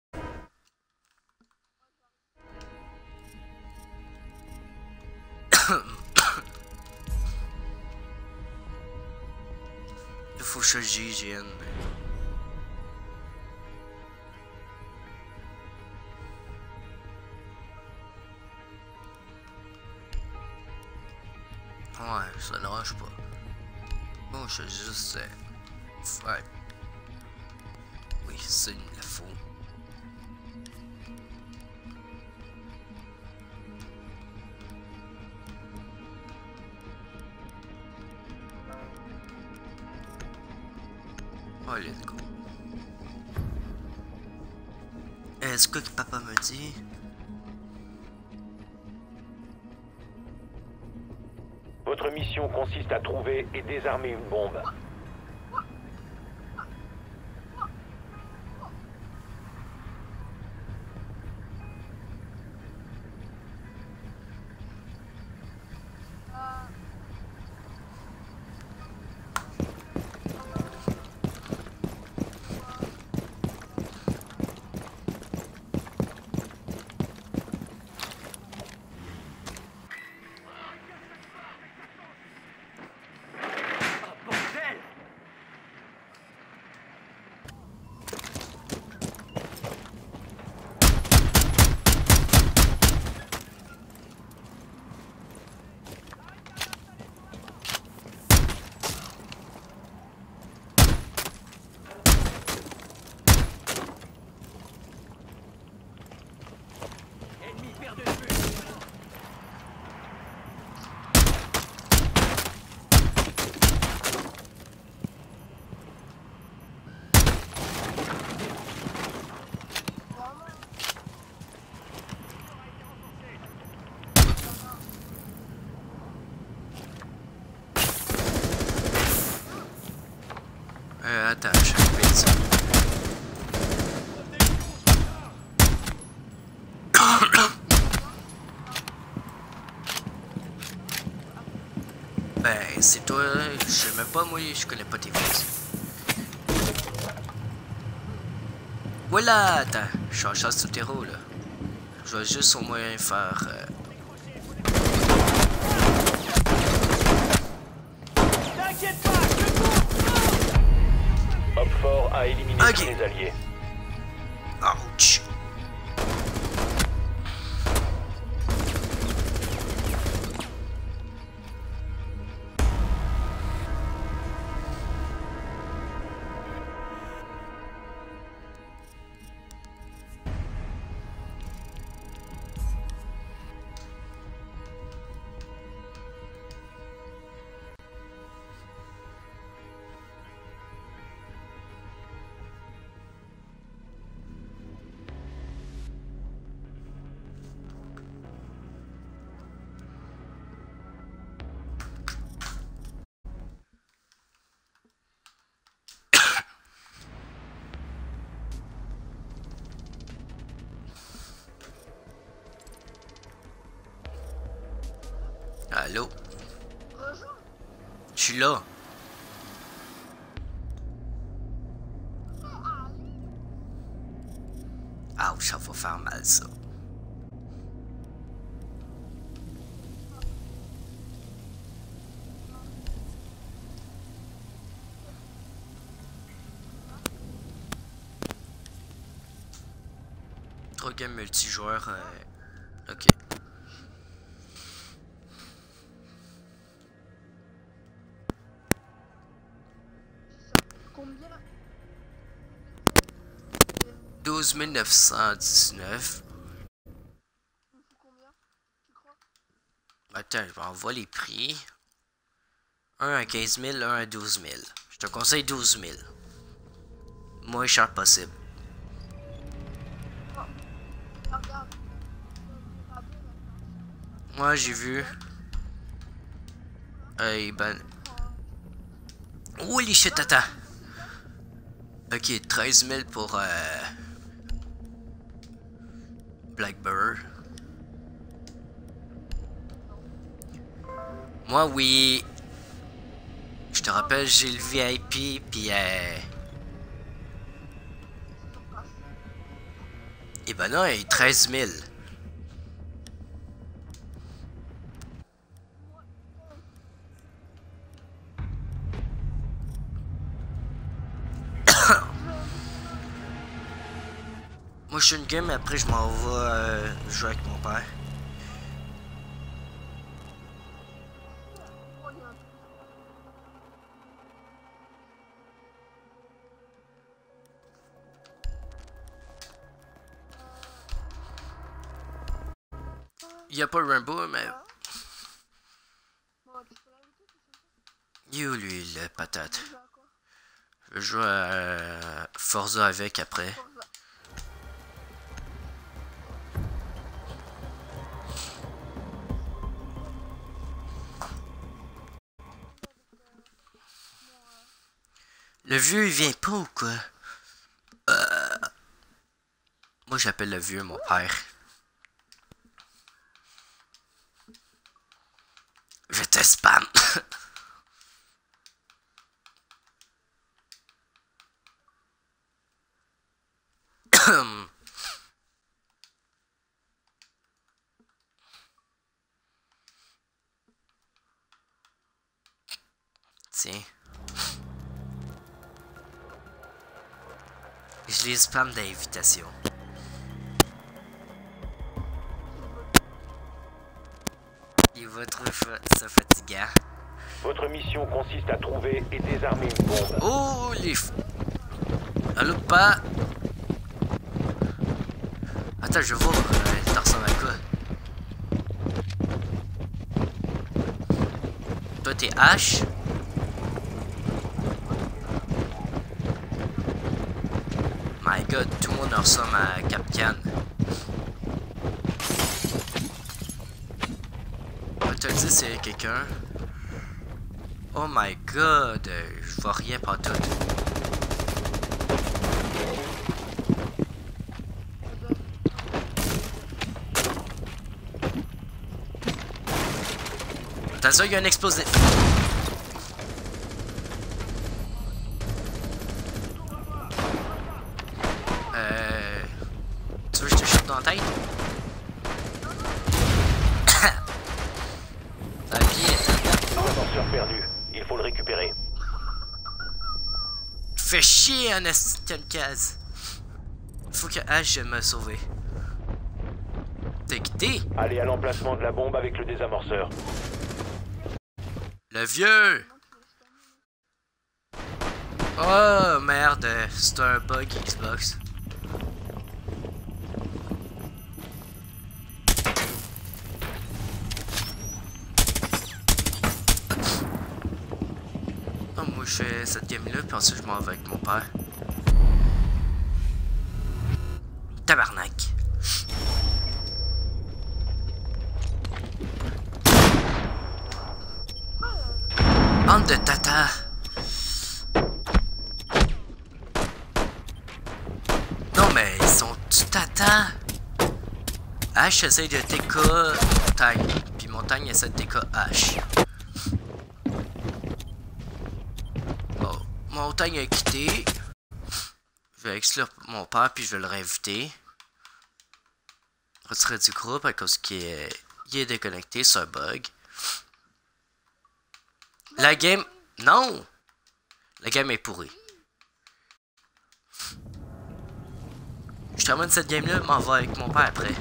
Speaker 1: Il faut que je GGN. Ouais, ça n'arrange pas. Bon, je vais juste faire. Oui, ça il me le faut. Oh, let's go. Est-ce que papa me dit?
Speaker 3: Votre mission consiste à trouver et désarmer une bombe.
Speaker 1: m'occuper de ça. Ben, c'est toi, je sais même pas, moi, je connais pas tes fils. Voilà, attends, je suis en chasse sous terreau, là. Je vais juste au moins faire...
Speaker 3: Op-4 a éliminé
Speaker 1: Ok.
Speaker 3: tous les alliés.
Speaker 1: Ouch! Allô? Je suis là. Ouch, ça va faire mal, ça. Trop game multijoueur. Ok.
Speaker 8: Combien?
Speaker 1: 12 919.
Speaker 8: Combien? Tu crois?
Speaker 1: Attends, je vais envoyer les prix. Un à 15 000, un à 12 000. Je te conseille 12 000. Moins cher possible.
Speaker 8: Regarde.
Speaker 1: Moi, j'ai vu. Ben. Holy shit, attends. Ok, 13 000 pour Blackbird. Moi, oui. Je te rappelle, j'ai le VIP, puis et ben non, il est 13 000. Moi, je suis une game, après, je m'en vais jouer avec mon père. Il n'y a pas Rainbow, mais... You, lui, le patate. Je vais jouer à Forza avec après. Le vieux, il vient pas ou quoi? Moi, j'appelle le vieux mon père. Je te spam. Tiens. Je les spam d'invitation. Il va trouver ça fatigant.
Speaker 3: Votre mission consiste à trouver et désarmer une bombe.
Speaker 1: Oh, les f... Allô, pas. Attends, je vois. T'en ressembles à quoi? Toi, t'es H? My god, tout le monde ressemble à Capcan. Je vais te le dire, c'est quelqu'un. Oh my god, je vois rien pas tout. Attention, il y a un explosif. Tu veux que je te chute dans la tête?
Speaker 3: Désamorceur perdu. Il faut le récupérer.
Speaker 1: Fais chier, un kamikaze. Faut que H me sauve. T'es quitté?
Speaker 3: Allez à l'emplacement de la bombe avec le désamorceur.
Speaker 1: Le vieux! Oh merde, c'est un bug Xbox. Oh, moi je fais cette game là, puis ensuite je m'en vais avec mon père. Tabarnak! Bande de tata! Non mais ils sont du tata! H essaye de TK Montagne, puis Montagne essaie de TK H. Bon, Montagne a quitté. Je vais exclure mon père puis je vais le réinviter. Retirer du groupe à cause qu'il est déconnecté, c'est un bug. La game... Non! La game est pourrie. Je termine cette game-là, m'en vais avec mon père après.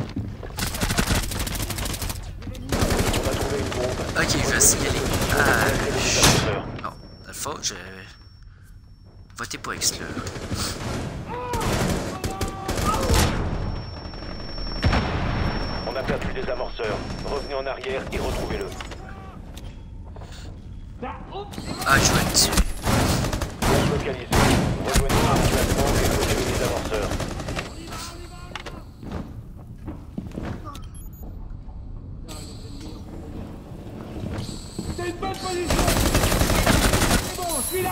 Speaker 3: On va trouver une bombe.
Speaker 1: Ok, je vais signaler. Non, dans le fond, je vais voter pour exclure.
Speaker 3: On a perdu le désamorceur. Revenez en arrière et retrouvez-le.
Speaker 1: Ah, je vais le tuer.
Speaker 3: Bombe localisée. Rejoignez l'emplacement et retrouvez le désamorceur.
Speaker 9: C'est une bonne position. C'est bon, je suis là.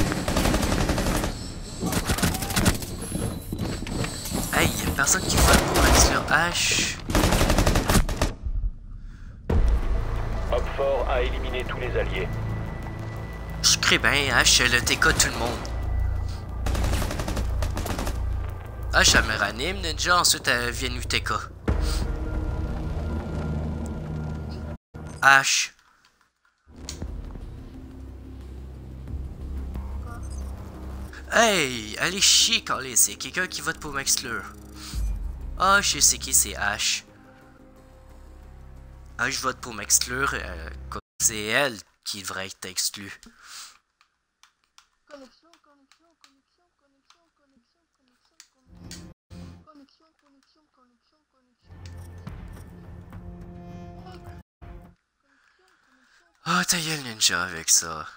Speaker 1: Hey, y'a personne qui vote pour exclure H.
Speaker 3: Hopfort a éliminé tous les alliés.
Speaker 1: Je crée bien, H, elle a TK tout le monde. H, elle me ranime, Ninja, ensuite elle vient nous TK. H. Hey, allez chier, Carly, c'est quelqu'un qui vote pour m'exclure. Ah, je sais qui c'est H. Ah, je vote pour m'exclure, c'est elle qui devrait être exclue.
Speaker 8: Connexion, connexion, connexion, connexion, connexion, connexion, connexion, connexion, connexion, connexion.
Speaker 1: Ah, ta gueule, Ninja, avec ça.